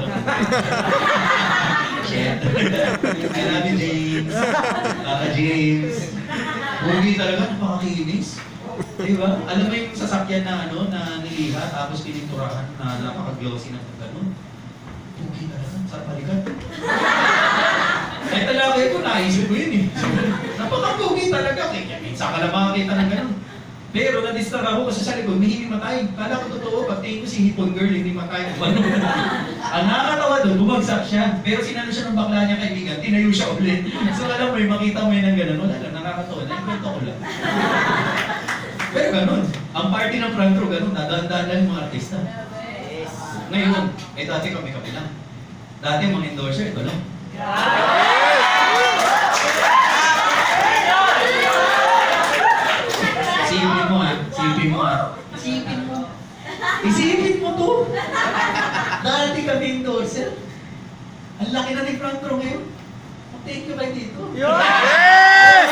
Shit. I love you, James. Kaka James. Huwag talaga, napakakinis. Diba? Alam mo yung sasakyan na ano, na niliha, tapos pininturahan na napaka-glossy ng gano'n. Pugi talaga, sarap balikan. Kahit talaga ko, naisip ko yun eh. Napaka-pugi talaga. Kaya minsan ka lang makakita ng gano'n. Pero na-distract ako kasi sa likod, may hinimatay. Kala ko totoo, pag tingin ko si Hipon Girl, hinimatay. Ang nakakatawa doon, bumagsak siya. Pero sinano siya ng bakla niya kaibigan, tinayo siya ulit. So alam mo, makita mo yun ng gano'n. Wala lang, nakakatawa. Nakwento ko lang. Pero ganun, ang party ng front row ganun, dadaan-daan lang yung mga artista. Ngayon, eh dati kami kami lang. Dati mga endorser, ito lang. Isipin mo ha, isipin mo ha. Isipin mo. Isipin mo to. Dati kami endorser. Ang laki na ni front row ngayon. Thank you ba dito? Yes!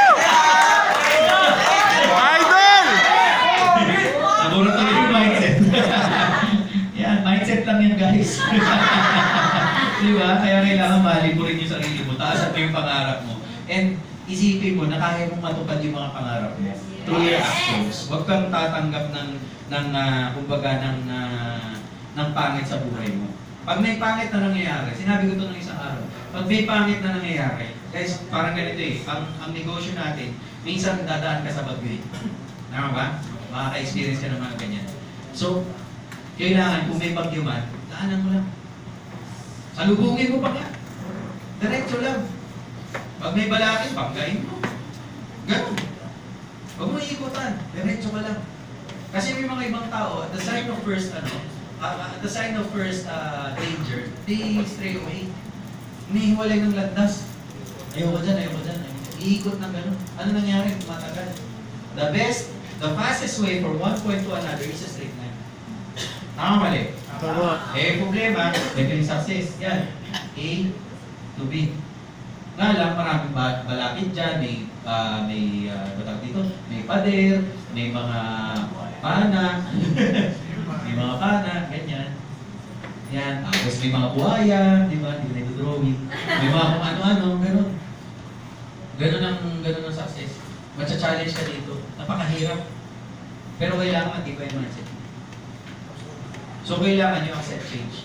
Idol! Nabulat na yung mindset. Yan, mindset lang yan guys. Diba? Kaya kailangan mahalin mo rin yung sarili mo. Taasan mo yung pangarap mo. And isipin mo na kaya mong matupad yung mga pangarap mo. Through your actions. Huwag kang tatanggap ng, ng uh, kumbaga, ng, uh, ng pangit sa buhay mo. Pag may pangit na nangyayari, sinabi ko ito ng isang araw, pag may pangit na nangyayari, guys, parang ganito eh, ang, ang negosyo natin, minsan dadaan ka sa bagyo eh. Tama ba? Makaka-experience ka ng mga ganyan. So, kailangan kung may bagyo man, daanan mo lang. Salubungin mo pa nga. Diretso lang. Pag may balakid, banggain mo. Ganun. Huwag mo iikutan. Diretso ka lang. Kasi may mga ibang tao, at the sign of first, ano, uh, at the sign of first uh, danger, they stray away. Hinihiwalay ng landas. Ayoko dyan, ayoko dyan. Iikot ng gano'n. Ano nangyari? Tumatagal. The best, the fastest way for one point to another is a straight line. Tama mali? Tama. Eh, problema, leveling success. Yan. A to B. Nga lang, maraming ba balakid dyan. May, uh, may, uh, batang dito, may pader, may mga pana, may mga pana, ganyan. Yan. Tapos may mga buhaya, di ba? Hindi na drawing. May mga kung ano-ano, gano'n. Gano'n ang, gano'n ang success. Matcha-challenge ka dito. Napakahirap. Pero kailangan matibay yung mindset. So, kailangan nyo accept change.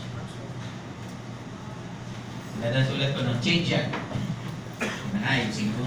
Ganda sulat ko ng change yan. Ayusin ko.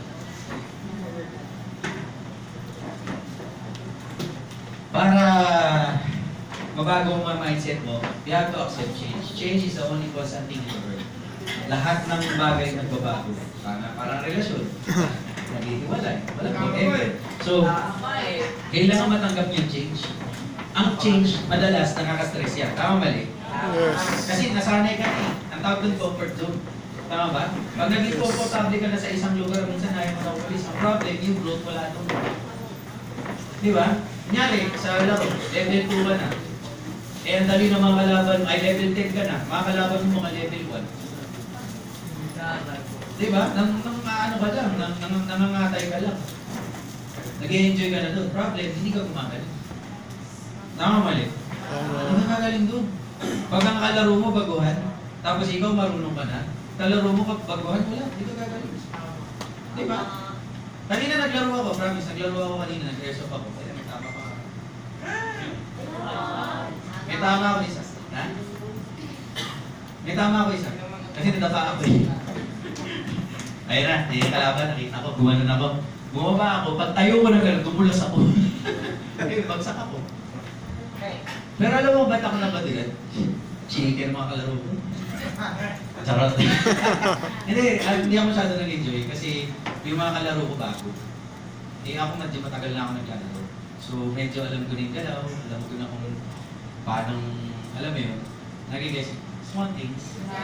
Para mabago ang mindset mo, you have to accept change. Change is the only constant thing in the world. Lahat ng bagay nagbabago. Para, parang relasyon. Naghihiwalay. Walang whatever. So, kailangan matanggap yung change. Ang change, madalas nakaka-stress yan. Tama mali? Yes. Kasi nasanay ka eh. Ang tawag doon comfort zone. Tama ba? Pag naging comfortable ka na sa isang lugar, minsan ayaw mo na umalis. Ang problem, yung growth wala doon. Di ba? Kunyari, sa laro, level two ka na. Eh, ang dali ng mga kalaban, ay level ten ka na. Mga kalaban mo mga level one. Di ba? Nang, nang ano ka lang, nang, nang, nangangatay ka lang. Nag-enjoy ka na doon. Problem, hindi ka gumagaling. Tama mali? Hindi ka gagaling doon. Pag ang kalaro mo baguhan, tapos ikaw marunong ka na, kalaro mo pag baguhan, wala, hindi ka gagaling. Di ba? Kanina naglaro ako, promise, naglaro ako kanina, nag-airsoft ako. Kaya may tama pa. May tama ako isa. Ha? May tama ako isa. Kasi nadapa ako eh. Ayun na, yung kalaban, nakita ko, gumanon ako. Bumaba ako, pag tayo ko na gano'n, tumulas ako. Eh, bagsak ako. Pero alam mo, ba't ako nabadulan? Chicken mga kalaro ko. Charot. Hindi, ah, hindi ako masyado nag-enjoy kasi yung mga kalaro ko bago. Eh ako medyo matagal na ako naglalaro. So medyo alam ko na yung galaw, alam ko na kung paano, alam mo yun, nag-guess, small things.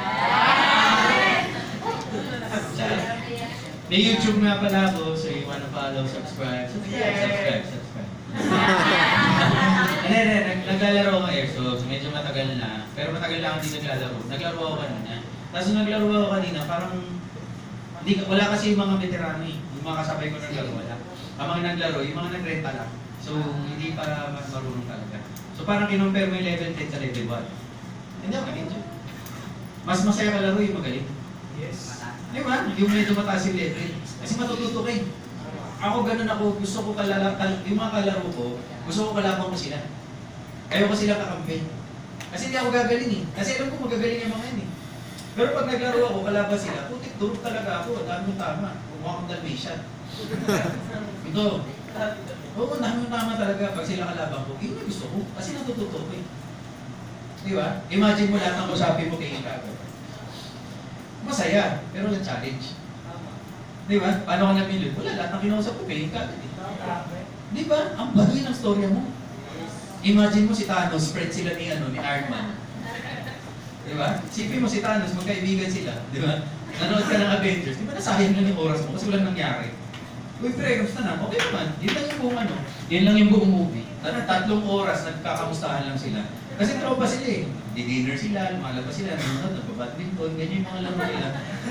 Charot. May YouTube nga pala ako, so you wanna follow, subscribe, subscribe, subscribe, subscribe. Hindi, hindi, nag naglalaro ako airsoft, so medyo matagal na. Pero matagal na ako hindi naglalaro. Naglaro ako kanina. Tapos nung naglaro ako kanina, parang hindi, wala kasi yung mga veterano eh. Yung mga kasabay ko naglaro, wala. Ang mga naglaro, yung mga nagrenta lang. So, hindi pa mas marunong talaga. So, parang kinumpare mo yung level ten sa level one. Hindi ako nag-enjoy. Mas masaya kalaro yung magaling. Yes. Di ba? Yung medyo mataas yung level. Kasi matututo ka eh. Ako ganun ako, gusto ko kalala, kal, yung mga kalaro ko, gusto ko kalabang ko sila. Ayaw ko sila kakampi. Kasi hindi ako gagaling eh. Kasi alam ko magagaling yung mga yun eh. Pero pag naglaro ako, kalaban sila, putik, durog talaga ako. Dami yung tama. Kumuha akong Dalmatian. Ito. Oo, dami yung tama talaga. Pag sila kalaban ko, yun yung gusto ko. Kasi natututo ko eh. Di ba? Imagine mo lahat ng usapin mo kay Ikago. Masaya, pero lang challenge. Di ba? Paano ka napili? Wala, lahat ng kinausap ko kay Ikago. Di ba? Ang baduy ng storya mo. Imagine mo si Thanos, spread sila ni, ano, ni Iron Man. Di ba? Sipin mo si Thanos, magkaibigan sila. Di ba? Nanood ka ng Avengers. Di ba nasayang lang yung oras mo kasi walang nangyari? Uy, pre, kamusta na? Okay naman. Yun lang yung buong ano. Yun lang yung buong movie. Tat tatlong oras, nagkakamustahan lang sila. Kasi tropa sila eh. Di-dinner sila, lumalabas sila, nanonood, nagpa-badminton, ganyan yung mga laro nila.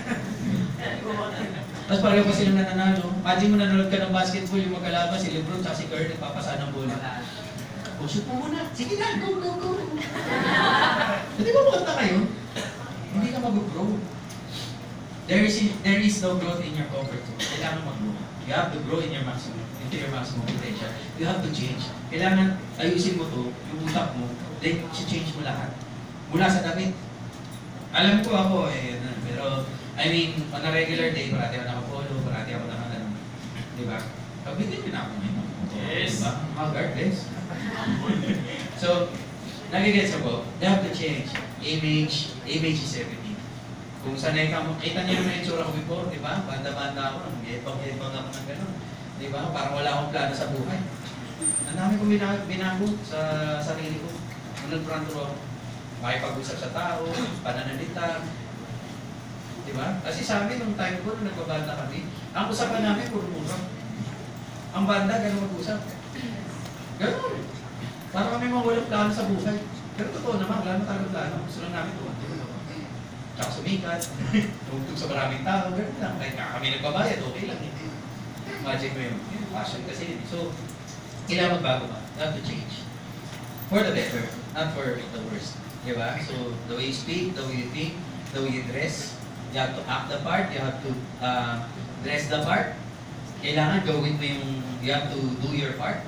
Tapos pareho pa silang nananalo. Imagine mo nanonood ka ng basketball, yung magkalaban, si Lebron at si Curry, nagpapasa ng bola. O, shoot mo muna. Sige na, go, go, go. Hindi ba makanta kayo? Hindi ka mag-grow. There is, there is no growth in your comfort zone. Kailangan mag-grow. You have to grow in your maximum, into your maximum potential. You have to change. Kailangan ayusin mo to, yung utak mo, then change mo lahat. Mula sa damit. Alam ko ako eh, ano, pero I mean, on a regular day, parati ako nakapolo, parati ako nakagano. Di ba? Pabigyan din ako ngayon. Yes. Diba? Regardless. So, nagigets ako, they have to change. Image, image is everything. Kung sanay ka mo, kita niyo naman yung tsura ko before, di ba? Banda-banda ako, nag-ebang-ebang ako ng gano'n. Di ba? Parang wala akong plano sa buhay. Ang dami kong bina- binago sa sarili ko. Nung nag-front row ako, makipag-usap sa tao, pananalita. Di ba? Kasi sa amin, nung time ko, nung nagbabanda kami, ang usapan namin, puro mura. Ang banda, gano'n mag-usap. Gano'n. Para kami mga walang plano sa buhay. Pero totoo naman, wala na talagang plano. Gusto lang namin tumatulog. Tsaka sumikat, tugtog sa maraming tao, gano'n lang. Kahit kami nagbabayad, okay lang. Hindi. Imagine mo yun. Yun, passion kasi. So, kailangan magbago ba? You have to change. For the better, not for the worst. Diba? So, the way you speak, the way you think, the way you dress, you have to act the part, you have to uh, dress the part. Kailangan gawin mo yung, you have to do your part.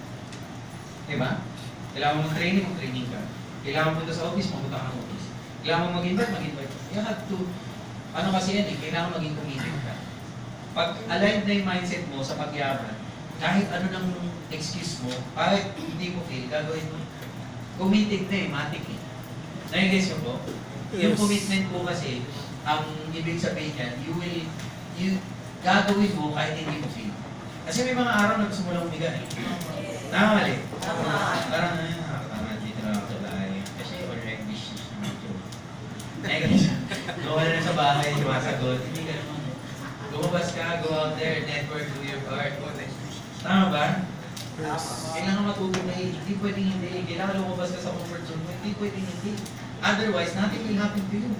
Diba? Kailangan mo training, mag-training ka. Kailangan mo punta sa office, mapunta ka ng office. Kailangan mo mag-invite, mag-invite. You have to, ano kasi yan eh, kailangan maging committed ka. Pag aligned na yung mindset mo sa pagyaman, kahit ano nang excuse mo, kahit hindi mo feel, gagawin mo. Committed na eh, matik eh. Nai-guess ko po? Yung commitment po kasi, ang ibig sabihin yan, you will, you, gagawin mo kahit hindi mo feel. Kasi may mga araw na gusto mo lang umiga eh. Tama mali? Tama. Parang, ay, nakakatama, dito na ako sa bahay. Kasi already business naman ito. Negative. Gawa na lang sa bahay, sumasagot. Hindi ka naman. Lumabas ka, go out there, network, do your part. Tama ba? Kailangan matuto na eh. Hindi pwedeng hindi. Kailangan lumabas ka sa comfort zone mo. Hindi pwedeng hindi. Otherwise, nothing will happen to you.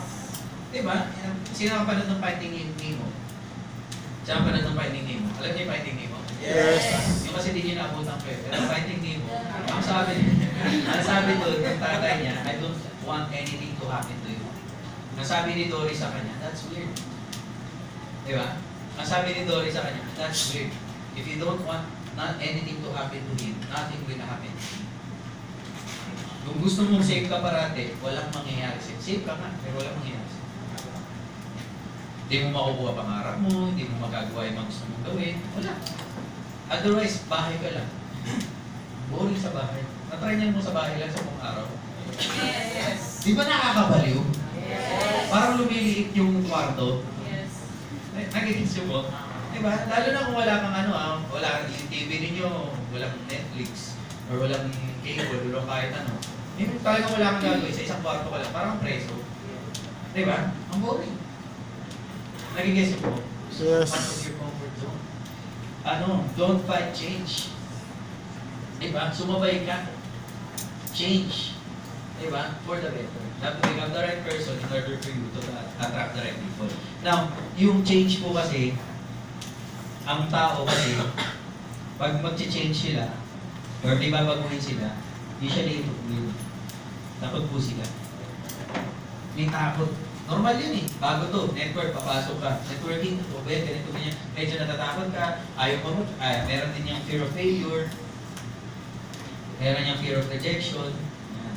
Diba? Sino ang panood ng Finding Nemo? Siya ang panood ng Finding Nemo. Alam niyo yung Finding Nemo? Yes. Yung kasi di niya naabutan ko eh. Pero Finding Nemo, ang sabi ang sabi doon ng tatay niya, I don't want anything to happen to you. Ang sabi ni Dory sa kanya, that's weird. Diba? Ang sabi ni Dory sa kanya, that's weird. If you don't want not anything to happen to him, nothing will happen to him. Kung gusto mong safe ka parate, walang mangyayari sa'yo. Safe ka nga, pero walang mangyayari sa'yo. Hindi mo makukuha pangarap mo, hindi mo magagawa yung mga gusto mong gawin. Wala. Otherwise, bahay ka lang. Boring sa bahay. Natry niyan mo sa bahay lang sa buong araw. Yes. Di ba nakakabaliw? Yes. Parang lumiliit yung kwarto. Yes. Nagigits yun po. Diba? Lalo na kung wala kang ano, ah, wala kang T V ninyo, walang Netflix, or walang cable, walang kahit ano. Yung talagang wala kang gagawin sa isang kwarto ka lang, parang preso. Diba? Ang boring. Nagigets yun po. So, Yes. part of your comfort zone. Ano, don't fight change. Diba? Sumabay ka. Change. Diba? For the better. You have to become the right person in order for you to attract the right people. Now, yung change po kasi, ang tao kasi, pag mag-change sila, or di ba baguhin sila, usually ito po yun. Takot po sila. May takot. Normal yun eh. Bago to, network, papasok ka. Networking, o ba, ganito ganyan. Medyo natatakot ka, ayaw pa mo, ay, meron din yung fear of failure, meron yung fear of rejection. Yan.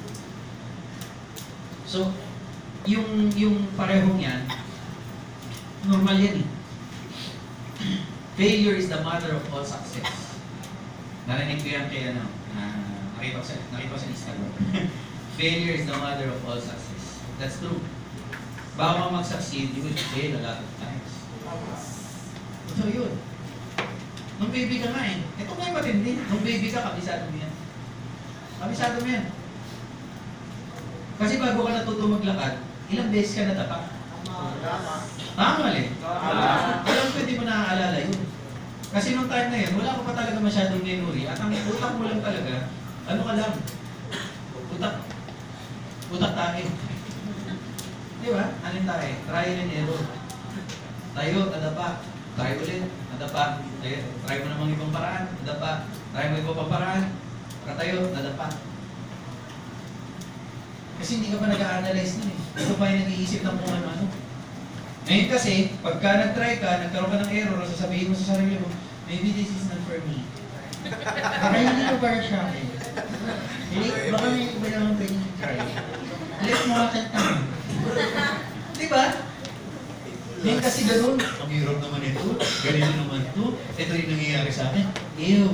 So, yung, yung parehong yan, normal yan eh. Failure is the mother of all success. Narinig ko yan kaya ano, uh, nakita ko sa, nakita ko sa Instagram. Failure is the mother of all success. That's true. Bago ka mag-succeed, you will fail a lot of times. So yun. Nung baby ka nga eh. Ito nga yung matindi. Nung baby ka, kabisado mo yan. Kabisado mo yan. Kasi bago ka natuto maglakad, ilang beses ka natapak. Tama eh. Alam ko hindi mo naaalala yun. Kasi nung time na yun, wala ko pa talaga masyadong memory. At ang utak mo lang talaga, ano ka lang? Utak. Utak tayo. Di ba? Alin tayo? Trial and error. Tayo, nadapa. Try ulit, nadapa. Tayo, try mo namang ibang paraan, nadapa. Try mo ibang paraan, nakatayo, nadapa. Kasi hindi ka pa nag-a-analyze nun eh. Ito pa yung nag-iisip ng kung ano-ano. Ngayon kasi, pagka nag-try ka, nagkaroon ka ng error, sasabihin mo sa sarili mo, maybe this is not for me. Baka hindi ko para sa akin. Hindi, baka may iba naman pwedeng try. Let's mo ka Diba? Ngayon kasi ganun, ang hirap naman ito, ganito naman ito, ito rin nangyayari sa akin. Ew.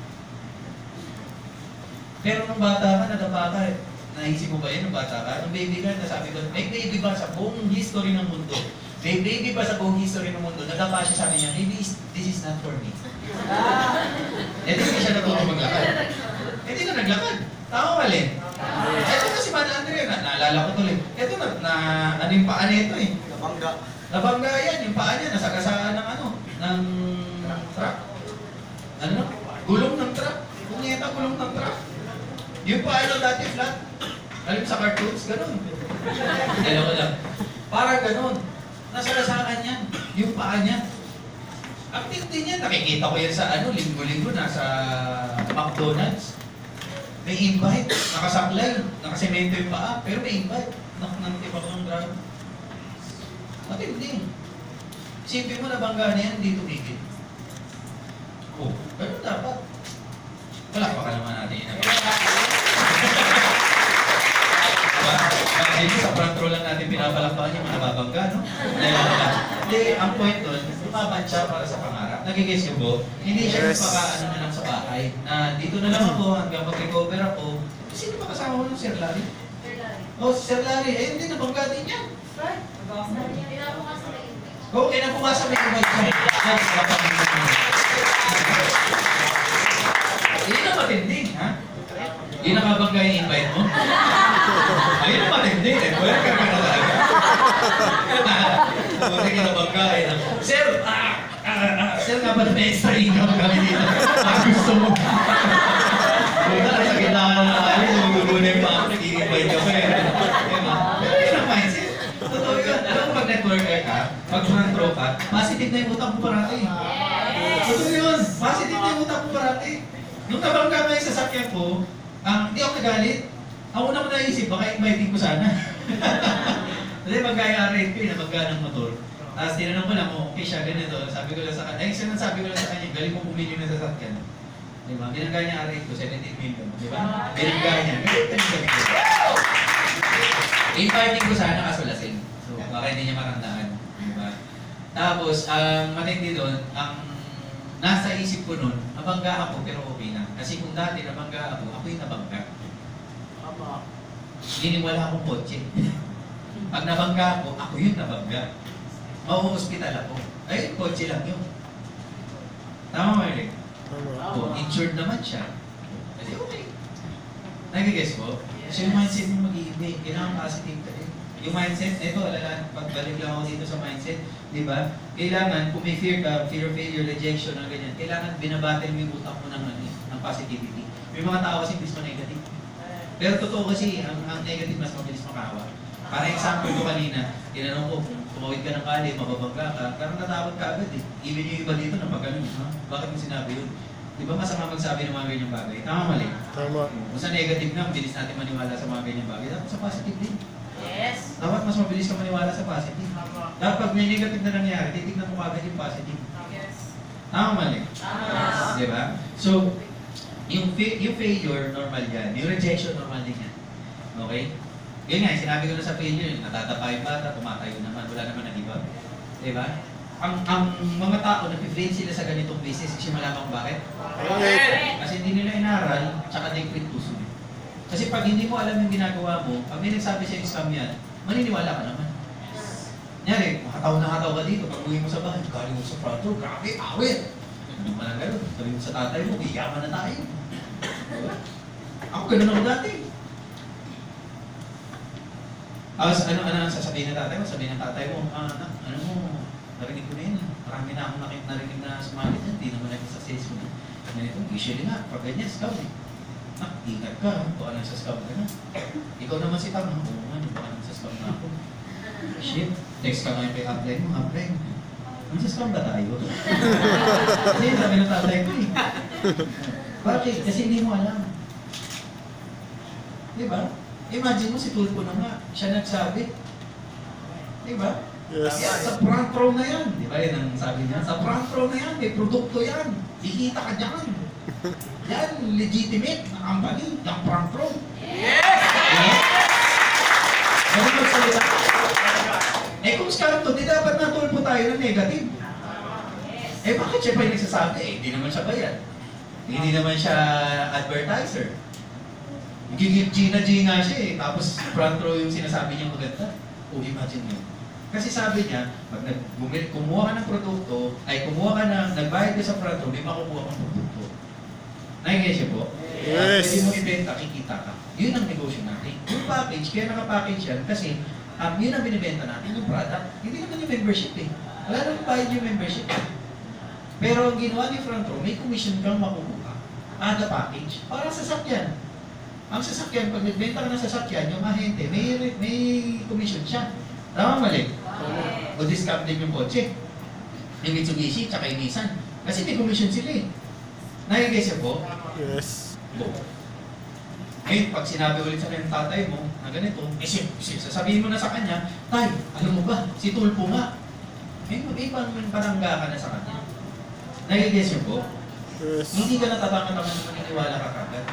Pero nung bata ka, nadapa ka, naisip mo ba yun nung bata ka? Nung baby ka, nasabi ko, may baby ba sa buong history ng mundo? May baby ba sa buong history ng mundo? Nadapa siya, sabi niya, maybe this is not for me. Eh, di hindi siya natuto maglakad. Eh, di na naglakad. Tama mali. Ito na si Man Andre, na, naalala ko tuloy. Ito na, na, ano yung paa nito eh. Nabangga. Nabangga yan, yung paa niya, nasagasaan ng ano, ng truck. Ano no? Gulong ng truck. Punyeta, gulong ng truck. Yung paa niya dati flat. Alam sa cartoons, ganun. Dalawa lang. Parang ganun. Nasagasaan yan, yung paa niya. Ang tindi niya, nakikita ko yan sa ano, linggo-linggo, nasa McDonald's. May invite, nakasaklay, nakasemento yung paa, pero may invite. Nakakantip ako ng grab. Matindi. Isipin mo, nabangga na yan, hindi tumigil. Oh, ganun dapat. Wala pa ka naman natin yun. Diba? Dito sa front row lang natin pinapalakpakan yung mga nababangga, no? Hindi, ang point doon, lumaban siya para sa pangarap. Nagigis yung bo, hindi siya Yes. magpakaano na lang sa bahay. Na dito na lang ako hanggang mag-recover ako. Sino ba kasama ko ng Sir Larry? Oh, si Sir Larry, eh hindi nabangga din niya. Oo, kinabukasan may invite siya. Yes, kapag hindi na matindi, ha? Hindi nakabangga yung invite mo? Ayun na matindi, eh. Welcome ka na talaga. Buti kinabangga, eh. Sir, ah, ah, ah, sir nga ba na may extra income kami dito? Ah, gusto mo. Buta, sa gitna ka ng alis, maguguna yung paa, nag-i-invite ka pa, eh. Pero yun ang mindset. Totoo yun. Alam mo, pag networker ka, pag front row ka, positive na yung utak mo parati. Totoo yun. Positive na yung utak mo parati. Nung nabangga nga yung sasakyan ko, ang hindi ako nagalit. Ang una ko naisip, baka inviting ko sana. Kasi pagkaya R F P, nabangga ng motor. Tapos tinanong ko lang, oh, okay siya, ganito. Sabi ko lang sa kanya, eh, sinasabi ko lang sa kanya, galing mo bumili ng sasakyan. Di ba? Binangga niya R F P ko, seventeen million. Di ba? Binangga niya. Inviting ko sana kaso lasing. So, baka hindi niya matandaan. Di ba? Tapos, ang matindi doon, ang nasa isip ko noon, nabangga ako pero okay na. Kasi kung dati nabangga ako, ako yung nabangga. Tama. Hiniwala akong kotse. Pag nabangga ako, ako yung nabangga. Mau-hospital ako. Ay, kotse lang yun. Tama, Marley? Tama. Oh, insured naman siya. Kasi okay. Nagigess ko? So yung mindset mo mag-iiba. Kailangan positive ka rin. Yung mindset, ito, alala, pagbalik lang ako dito sa mindset, di ba? Kailangan, kung may fear ka, fear of failure, rejection, ang ganyan, kailangan binabattle mo yung utak mo ng, ng positivity. May mga tao kasi gusto negative. Pero totoo kasi, ang, ang negative mas mabilis makawa. Para example ko kanina, tinanong ko, kung tumawid ka ng kali, mababangga ka, parang natakot ka agad eh. Even yung iba dito na pag-ano, ha? Bakit mo sinabi yun? Di ba masama magsabi ng mga ganyang bagay? Tama mali. Tama. Kung sa negative na, bilis natin maniwala sa mga ganyang bagay. Dapat sa positive din. Yes. Dapat mas mabilis ka maniwala sa positive. Dapat pag may negative na nangyari, titignan mo kagad yung positive. Yes. Tama mali. Tama. Di ba? So, yung, fa- yung failure, normal yan. Yung rejection, normal din yan. Okay? Yun nga, sinabi ko na sa failure, natatapa yung bata, tumatayo naman, wala naman nag-iba. Di ba? Ang, ang mga tao, nag-fail sila sa ganitong business, kasi malaman kung bakit. Correct. Kasi hindi nila inaral, tsaka they quit too soon. Kasi pag hindi mo alam yung ginagawa mo, pag may nagsabi sa'yo scam yan, maniniwala ka naman. Nyari, makataw na kataw ka dito, pag uwi mo sa bahay, galing mo sa front door, grabe, awit! Ano man ang gano'n? Sabi mo sa tatay mo, iyaman na tayo. Diba? Ako ganun ako dati. Tapos ano, ano ang sasabihin ng tatay mo? Sabihin ng tatay mo, ah, anak, ano mo, narinig ko na yun. Marami na akong nakik narinig na sumalit yan, hindi naman naging successful. Ganito, usually nga, pag ganyan, scam eh. Nak, ingat ka, baka nang sa scam ka na. Ikaw naman si Tama, oo nga, baka nang sa scam na ako. Shit, text ka ngayon kay upline mo, upline. Nang sa scam ba tayo? Kasi sabi ng tatay ko eh. Bakit? Kasi hindi mo alam. Di ba? Imagine mo si Tulpo na nga, siya nagsabi. Di ba? Yes. Yan, sa front row na yan. Di ba yan ang sabi niya? Sa front row na yan, may produkto yan. Kikita ka dyan. Yan, legitimate na company, yung front row. Yes! Ano ba salita? Eh kung scam to, di dapat natulpo tayo ng negative. Eh bakit siya pa yung nagsasabi? Eh, hindi naman siya bayad. Hindi naman siya advertiser. Gina-G nga siya eh, tapos front row yung sinasabi niya maganda. Oh, imagine mo. Kasi sabi niya, pag nag bumili, kumuha ka ng produkto, ay kumuha ka ng, nagbayad ka sa front row, may makukuha kang produkto. Nakikinig siya po? Yes. Pwede mo ibenta, kikita ka. Yun ang negosyo natin. Yung package, kaya naka-package yan, kasi um, yun ang binibenta natin, yung product. Hindi naman yung membership eh. Wala nang bayad yung membership eh. Pero ang ginawa ni front row, may commission kang makukuha. Ada package. Parang sasakyan. Ang sasakyan, pag nagbenta ka ng sasakyan, yung ahente, may, may commission siya. Tama mali? O discount din yung kotse. Yung Mitsubishi, tsaka yung Nissan. Kasi may commission sila eh. Nakikita siya po? Yes. Bo. Ngayon, pag sinabi ulit sa kanyang tatay mo, na ganito, eh, si, si, sasabihin mo na sa kanya, Tay, alam mo ba, si Tulpo nga. Eh, ibang parangga ka na sa kanya. Nakikita siya po? Yes. Hindi ka natabangan naman na maniniwala ka kagad.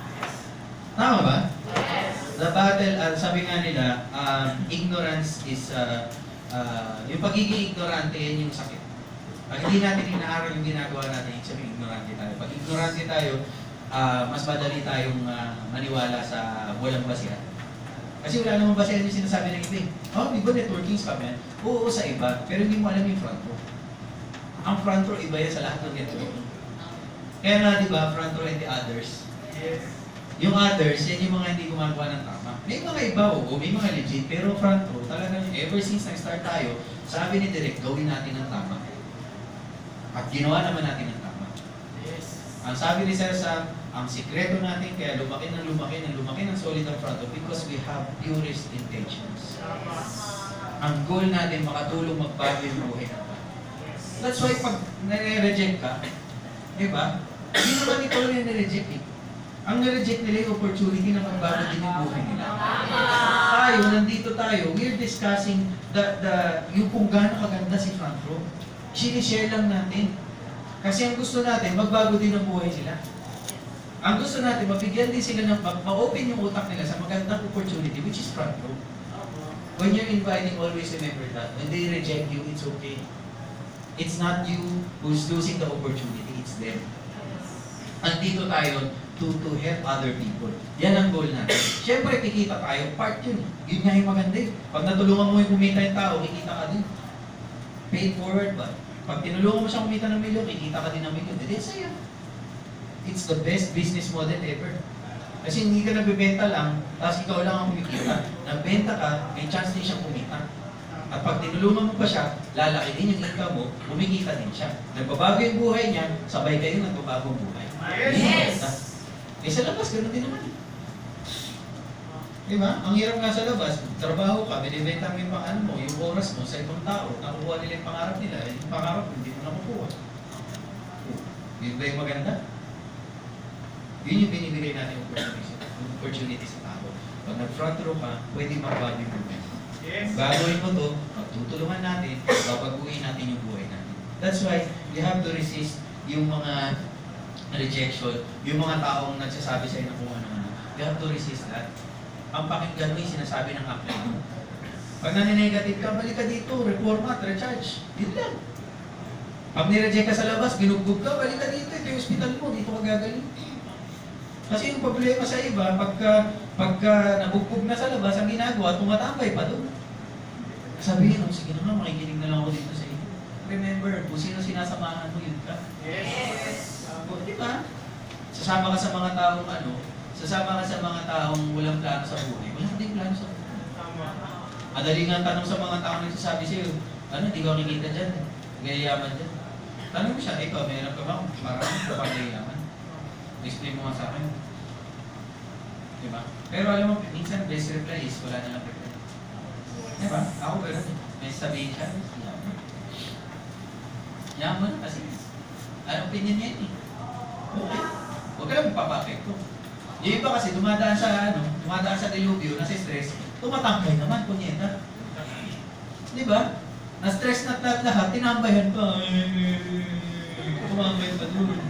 Tama ba? The battle, uh, sabi nga nila, um, ignorance is, uh, uh, yung pagiging ignorante, yan yung sakit. Pag hindi natin inaaral yung ginagawa natin, yung sabihin ignorante tayo. Pag ignorante tayo, uh, mas madali tayong uh, maniwala sa walang basihan. Kasi wala namang basihan yung sinasabi ng iba eh. Oh, di ba networking scam yan? Oo, sa iba, pero hindi mo alam yung front row. Ang front row, iba yan sa lahat ng networking. Kaya nga, di ba, front row and the others. Yes. Yung others, yan yung mga hindi gumagawa ng tama. May mga iba, oo, may mga legit, pero front row, talagang ever since nag-start tayo, sabi ni Direk, gawin natin ng tama. At ginawa naman natin ng tama. Yes. Ang sabi ni Sir Sam, ang sikreto natin, kaya lumaki ng lumaki ng lumaki ng solid ang front row, because we have purest intentions. Ang goal natin, makatulong magbago yung buhay natin. That's why pag nare-reject ka, di ba? Hindi naman ito rin nare-reject eh. Ang nare-reject nila yung opportunity na magbago din yung buhay nila. Tayo, nandito tayo, we're discussing the, the, yung kung gaano kaganda si front row. Sinishare lang natin. Kasi ang gusto natin, magbago din ang buhay nila. Ang gusto natin, mabigyan din sila ng, ma-open yung utak nila sa magandang opportunity, which is front row. When you're inviting, always remember that. When they reject you, it's okay. It's not you who's losing the opportunity, it's them. Andito tayo to, to help other people. Yan ang goal natin. Siyempre, kikita tayo, part yun. Yun nga yung maganda eh. Pag natulungan mo yung kumita yung tao, kikita ka din. Pay it forward ba? Pag tinulungan mo siya kumita ng milyon, kikita ka din ng milyon. Hindi, saya. It's the best business model ever. Kasi hindi ka nagbebenta lang, tapos ikaw lang ang kumikita. Nagbenta ka, may chance din siyang kumita. At pag tinulungan mo pa siya, lalaki din yung income mo, kumikita din siya. Nagbabago yung buhay niya, sabay kayo nagbabago ang buhay. Yes! Eh sa labas, ganoon din naman. Diba? Ang hirap nga sa labas, trabaho ka, binibenta mo yung pang mo, yung oras mo sa ibang tao, nakukuha nila yung pangarap nila, yung pangarap mo, hindi mo nakukuha. Yun ba yung maganda? Yun yung binibigay natin yung opportunity, opportunity sa tao. Pag nag-front row ka, pwede magbago yung buhay. Yes. Gagawin mo to, magtutulungan natin, babaguhin natin yung buhay natin. That's why, you have to resist yung mga rejection, yung mga taong nagsasabi sa'yo na kung ano-ano. You have to resist that. Ang pakinggan mo yung sinasabi ng apply mo. Pag naninegative ka, balik ka dito, reformat, recharge. Yun lang. Pag nireject ka sa labas, binugbog ka, balik ka dito, ito yung hospital mo, dito ka gagaling. Kasi yung problema sa iba, pagka, pagka nabugbog na sa labas, ang ginagawa, tumatambay pa doon. Sabihin, oh, sige na nga, makikinig na lang ako dito sa iyo. Remember, kung sino sinasamahan mo, yun ka. Yes! O, di ba? Sasama ka sa mga taong ano, sasama ka sa mga taong walang plano sa buhay. Wala ka din plano sa buhay. Madali nga tanong sa mga taong nagsasabi sa iyo, ano, di ka kikita dyan, gayayaman dyan. Tanong mo siya, ikaw, meron ka ba? Marami ka ba gayayaman? Explain mo nga sa akin. Di ba? Pero alam mo, minsan best reply is wala na lang reply. Di ba? Ako pero may sabihin siya, yaman. Yaman kasi. Ano opinion niya yun eh? Okay. Huwag ka lang magpapapekto. Yung iba kasi dumadaan sa ano, dumadaan sa dilubyo, nasa stress, tumatangkay naman, punyeta. Di ba? Na-stress na lahat lahat, tinambayan pa. Tumambay pa doon.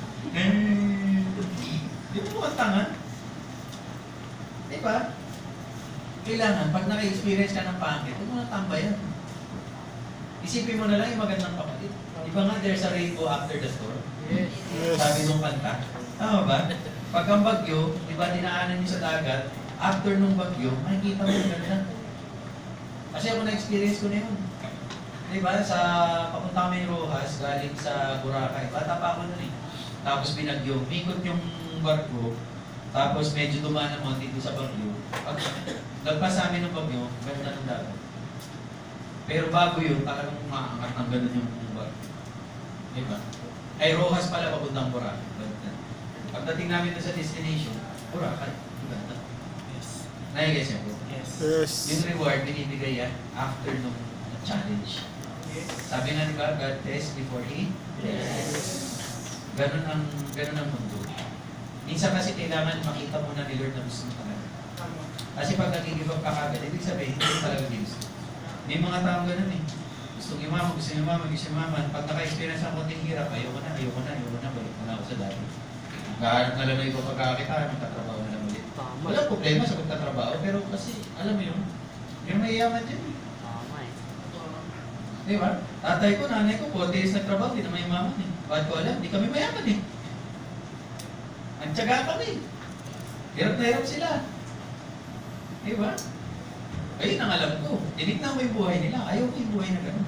Di ba mukhang tanga? Di ba? Kailangan, pag naka-experience ka ng pangit, huwag mo na tambayan. Isipin mo na lang yung magandang kapatid. Di ba nga, there's a rainbow after the storm? Yes. Sabi nung kanta. Tama ba? Pag ang bagyo, di ba dinaanan niyo sa dagat, after nung bagyo, makikita mo yung ganda. Kasi ako na-experience ko na yun. Di ba? Sa papunta kami ng Rojas, galing sa Boracay. Bata pa ako nun eh. Tapos binagyo. Mikot yung barko. Tapos medyo dumaan naman dito sa bagyo. Pag lagpas sa amin ng bagyo, ganda ng dagat. Pero bago yun, talagang umaangat ng gano'n yung barko. Di ba? Ay, Rojas pala papuntang Boracay. Pagdating namin na sa destination, Boracay. Ganda. Yes. Nai-guess niyo po? Yes. Yung reward, binibigay yan after nung challenge. Sabi nga diba, God test before He? Yes. Ganun ang, ganun ang mundo. Minsan kasi kailangan makita mo na ni Lord na gusto mo talaga. Kasi pag nag-give up ka kagad, ibig sabihin, hindi mo talaga ginusto. May mga taong ganun eh. Gusto ng mama, gusto ng mama, gusto ng mama. Pag naka-experience ng konting hirap, ayoko na, ayoko na, ayoko na, balik na ako sa dati. Gahanap na lang na iba pagkakita, magtatrabaho na lang ulit. Tama. Walang problema sa pagtatrabaho, pero kasi, alam mo yun, yung mayayaman dyan eh. Tama eh. Di ba? Tatay ko, nanay ko, forty years nagtrabaho, di na mayaman eh. Bakit ko alam? Di kami mayaman eh. Nagtyaga kami. Hirap na hirap sila. Di ba? Ayun ang alam ko. Tinignan mo yung buhay nila. Ayaw ko yung buhay na gano'n.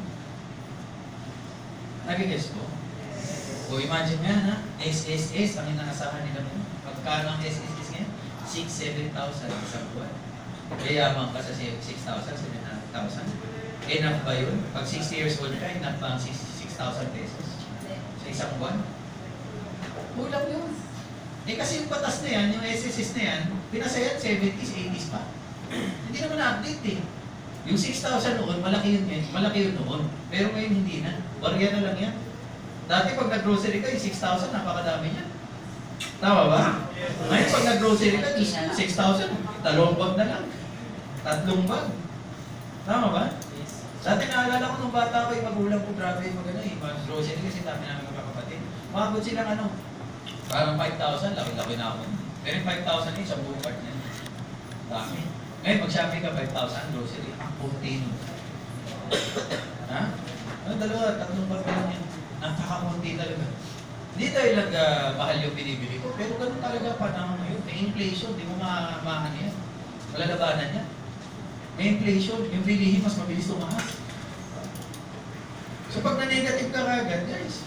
Nag-guess ko? O imagine nga na, S S S ang inaasahan nila mo. Pagkano ang S S S ngayon? six to seven thousand isang buwan. Yayaman ka sa six thousand, seven thousand. Enough ba yun? Pag sixty years old ka, enough ba ang six thousand pesos? Sa isang buwan? Kulang yun. Eh kasi yung patas na yan, yung S S S na yan, pinasayan seventies, eighties pa. Hindi naman na-update eh. Yung six thousand noon, malaki yun eh. Malaki yun noon. Pero ngayon hindi na. Barya na lang yan. Dati pag nag-grocery ka, yung six thousand, napakadami niya. Tama ba? Ngayon pag nag-grocery ka, six thousand, dalawang bag na lang. Tatlong bag. Tama ba? Dati naalala ko nung bata ko, yung magulang ko, grabe yung magano eh. Mag-grocery kasi dami namin magkakapatid. Makabot silang ano, parang five thousand, laki-laki na ako. Pero yung five thousand eh, sa buong cart na yun. Dami. Ngayon, pag shopping ka, five thousand, grocery, ang puti nun. Ha? Ano, dalawa, tatlong bag lang yan. Napaka-kunti talaga. Hindi tayo lang uh, mahal yung binibili ko, pero ganun talaga panahon ngayon. May inflation, di mo ma-mahan yan. Malalabanan yan. May inflation, yung bilihin mas mabilis tumaas. So pag na-negative ka kagad, guys,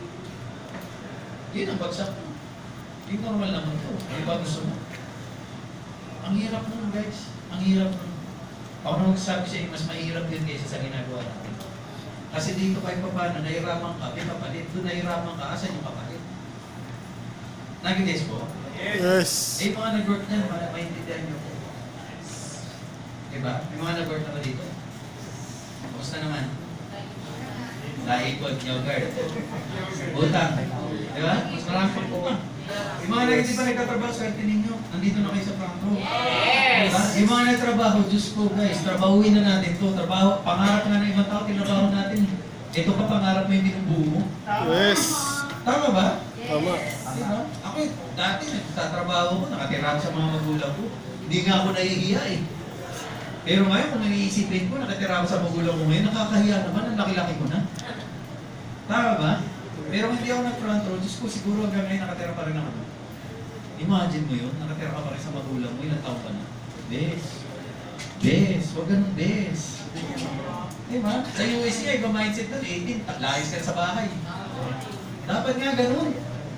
yun ang bagsak mo. Yung normal naman to. Ano ba gusto mo? Ang hirap nun, guys. Ang hirap nun. Ako na magsasabi sa inyo, mas mahirap yun kaysa sa ginagawa natin. Kasi dito kahit pa paano, nahiraman ka, may kapalit. Doon nahiraman ka, asan yung kapalit? Nag-guess po? Yes. Eh, yung mga nag-work niyan, para maintindihan niyo po. Diba? May mga nag-work na ba dito? Kamusta naman? Naikot, yogurt. Utang. Diba? Mas marami pa po nga. Yung mga nag-hindi pa nagtatrabaho, swerte ninyo. Nandito na kayo sa front row. Diba? Yung mga nagtrabaho, Diyos ko guys, trabahuin na natin to. Trabaho, pangarap nga ng ibang tao, tinabaho natin. Ito pa pangarap mo yung binubuo mo. Yes. Tama ba? Tama. Diba? Ako, dati nagtatrabaho ko, nakatira sa mga magulang ko. Hindi nga ako nahihiya eh. Pero ngayon, kung naiisipin ko, nakatira ako sa magulang ko ngayon, nakakahiya naman, ang laki-laki ko na. Tama ba? Pero hindi ako nag-front row, Diyos ko, siguro hanggang ngayon nakatira pa rin ako. Imagine mo yun, nakatira ka pa rin sa magulang mo, ilang taon ka na. Bes. Bes, huwag ganun, bes. Diba? Sa U S nga, iba mindset nun, eighteen, layas ka sa bahay. Dapat nga ganun.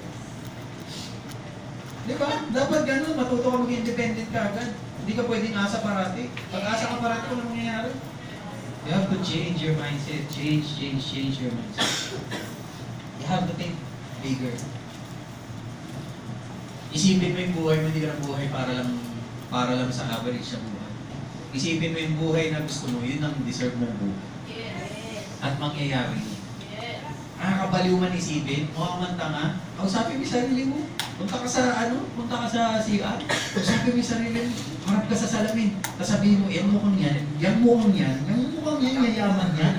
Diba? Dapat ganun, matuto ka mag-independent ka agad. Hindi ka pwedeng asa parati. Pag asa ka parati, walang mangyayari. You have to change your mindset. Change, change, change your mindset. You have to think bigger. Isipin mo yung buhay mo, hindi ka ng buhay para lang para lang sa average sa buhay. Isipin mo yung buhay na gusto mo, yun ang deserve mong buhay. At mangyayari. Nakakabaliw man isipin, mukha man tanga, kausapin mo yung sarili mo. Punta ka sa, ano, punta ka sa C R. Sabi mo yung sarili mo, harap ka sa salamin. Tapos sabihin mo, yan mukhang yan, yan mukhang yan, yan mukhang yan, yayaman yan.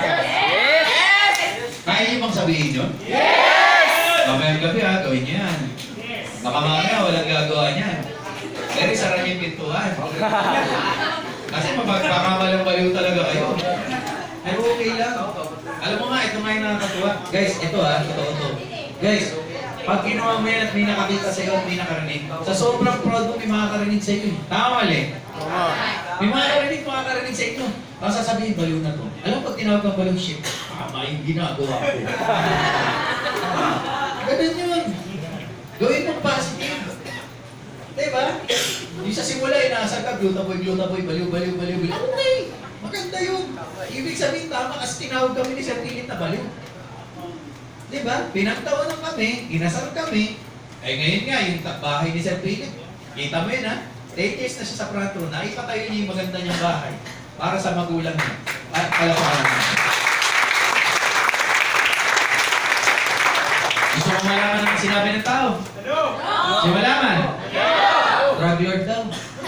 Kaya niyo bang sabihin yun? Yes! Mamayang gabi ha, gawin niyo yan. Baka mamaya walang gagawa niyan. Pero sara niyo yung pintuan. Kasi mapagkakamalang-baliw talaga kayo. Pero okay lang. Alam mo nga, ito nga yung nakakatuwa. Guys, ito ha, totoo to. Guys, pag ginawa mo yan at may nakakita sa iyo at may nakarinig, sa sobrang proud mo, may makakarinig sa iyo. Tama mali? May makakarinig, makakarinig sa inyo. Tapos sasabihin, baliw na to. Alam mo, pag tinawag kang baliw, shit, tama yung ginagawa ko. Ganun yun. Gawin mong positive. Diba? Yung sa simula, inaasal ka, gluta boy, gluta boy, baliw, baliw, baliw, baliw. Okay, maganda yun. Ibig sabihin, tama kasi tinawag kami ni Sir Pilit na baliw. Diba? Pinagtawanan kami, inasal kami. Ay ngayon nga, yung bahay ni Sir Pilit. Kita mo yun ha? eight years na siya sa front row, naipatayo niya yung maganda niyang bahay para sa magulang niya. At palapakan niya. Gusto mo malaman ang sinabi ng tao? Ano? Gusto mo malaman? Drug lord daw.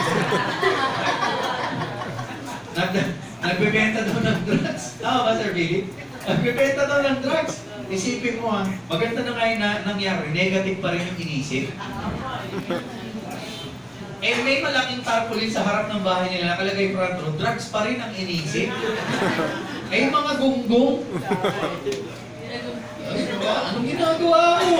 Nag Nagbebenta daw ng drugs. Tama ba, Sir Billy? Nagbebenta daw ng drugs. Isipin mo ha, maganda na ngayon na nangyari, negative pa rin yung inisip. Eh may malaking tarpaulin sa harap ng bahay nila, nakalagay front row, drugs pa rin ang inisip. Eh yung mga gunggong, ay, diba? Anong ginagawa mo?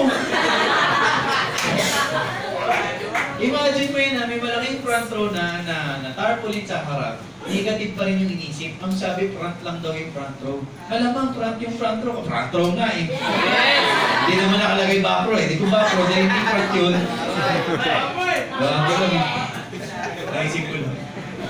Imagine mo yun ha, may malaking front row na, na, na tarpaulin sa harap. Negative pa rin yung inisip. Ang sabi, front lang daw yung front row. Malamang front yung front row. Front row nga eh. Hindi naman nakalagay back row eh. Di ko back row, dahil hindi front yun. Back row lang eh. Naisip ko lang.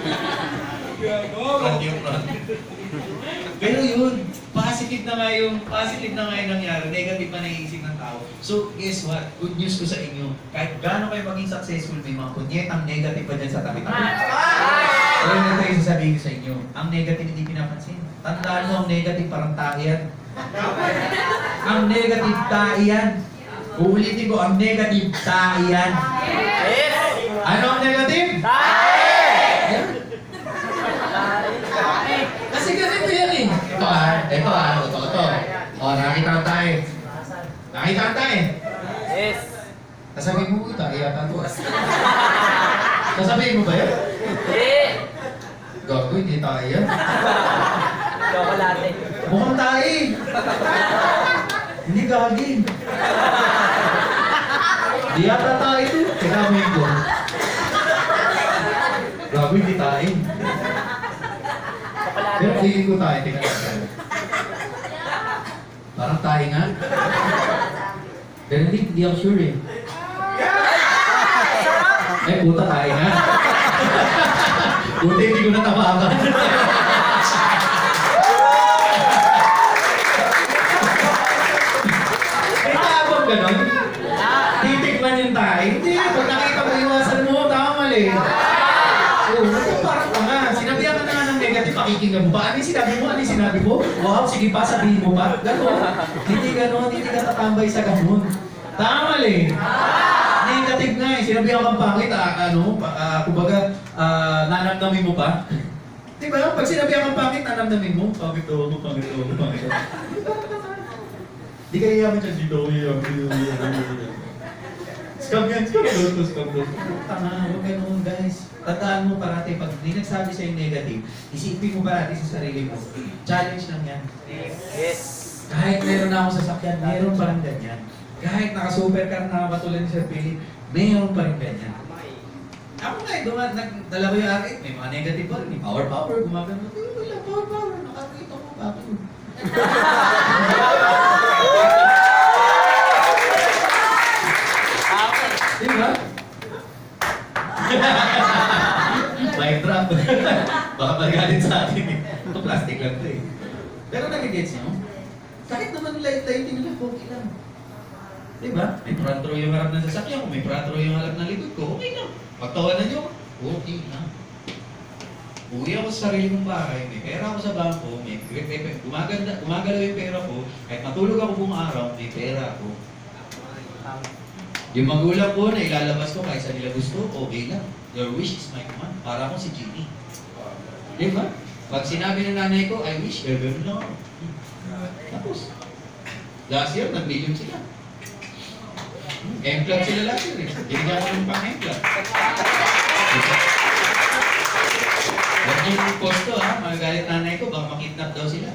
Front yung front. Pero yun, positive na nga yung, positive na nga yung nangyari. Negative pa naiisip ng tao. So, guess what? Good news ko sa inyo. Kahit gaano kayo maging successful, may mga kunyetang negative pa dyan sa tabi-tabi. Pero na tayo sasabihin ko sa inyo, ang negative hindi pinapansin. Tandaan mo, ang negative parang tahiyan. Ang negative tahiyan. Uulitin ko, ang negative tahiyan. Ano ang negative? Tahiyan! Kasi ganito yan eh. Ito ah, ito ah, ito, ito. O, nakakita ang tayo. Nakakita ang tayo. Yes. Sasabihin mo, ito, ayatan to. Sasabihin mo ba yun? Hindi. Gago, hindi tayo yan. Chocolate. Mukhang tayo. Hindi gagin. Di yata tayo ito. Teka mo yung goal. Gago, hindi tayo. Pero feeling ko tayo. Teka natin. Parang tayo nga. Pero hindi, hindi ako sure eh. Eh, puta tayo nga. Buti hindi ko natapakan. Eh, tapos ganon. Titikman yung tayo. Hindi, pag nakita mo, iwasan mo. Tama mali. Oo, oh, parang ka nga. Sinabihan ka na nga ng negative, pakikinggan mo ba? Ano yung sinabi mo? Ano yung sinabi mo? Wow, sige pa, sabihin mo ba? Ganon. Hindi ganon, hindi ka tatambay sa ganon. Tama mali. Negative nga eh. Sinabihan kang pangit, ah, ano, ah, kumbaga, ah, nanamnamin mo pa. Diba? Pag sinabihan kang pangit, nanamnamin mo. Pangit daw mo, pangit daw mo, pangit daw mo. Di kayo yaman dyan, dito ako yaman. Scam yan, scam daw to, scam daw. Tama, huwag ganun guys. Tandaan mo parati, pag hindi nagsabi sa'yo negative, isipin mo parati sa sarili mo. Challenge lang yan. Yes. Kahit meron na ako sasakyan, meron pa rin ganyan. Kahit naka-supercar na katulad ni Sir Philip, mayroon pa rin ganyan. Ako nga, dumaan, nagdala ko yung akin, may mga negative pa rin. May power, power, gumagano. Eh, wala, power, power, nakakita ko, bakit? Diba? May trap. Baka magalit sa atin eh. Ito plastic lang ito eh. Pero nag-gets nyo? Kahit naman light-light nila, okay lang. Diba? May front row yung harap ng sasakyan ko, may front row yung harap ng likod ko, okay lang. Pagtawanan nyo, okay lang. Uwi ako sa sarili kong bahay, may pera ako sa bangko, may, may, may gumaganda, gumagalaw yung pera ko, kahit matulog ako buong araw, may pera ako. Yung magulang ko na ilalabas ko kahit sa nila gusto, okay lang. Your wish is my command. Para akong si Genie. Di ba? Pag sinabi ng nanay ko, I wish, gagawin lang ako. Tapos, last year, nag-million sila. M-club sila last year eh. Binigyan ko ng pang-M-club. Huwag yung posto ha, magagalit nanay ko, baka makidnap daw sila.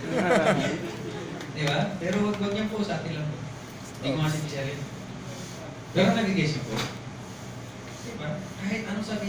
Di ba? Pero huwag huwag niyang post, atin lang po. Hindi ko nga si Michelle. Pero nag-guess yung post. Di ba? Kahit anong sabi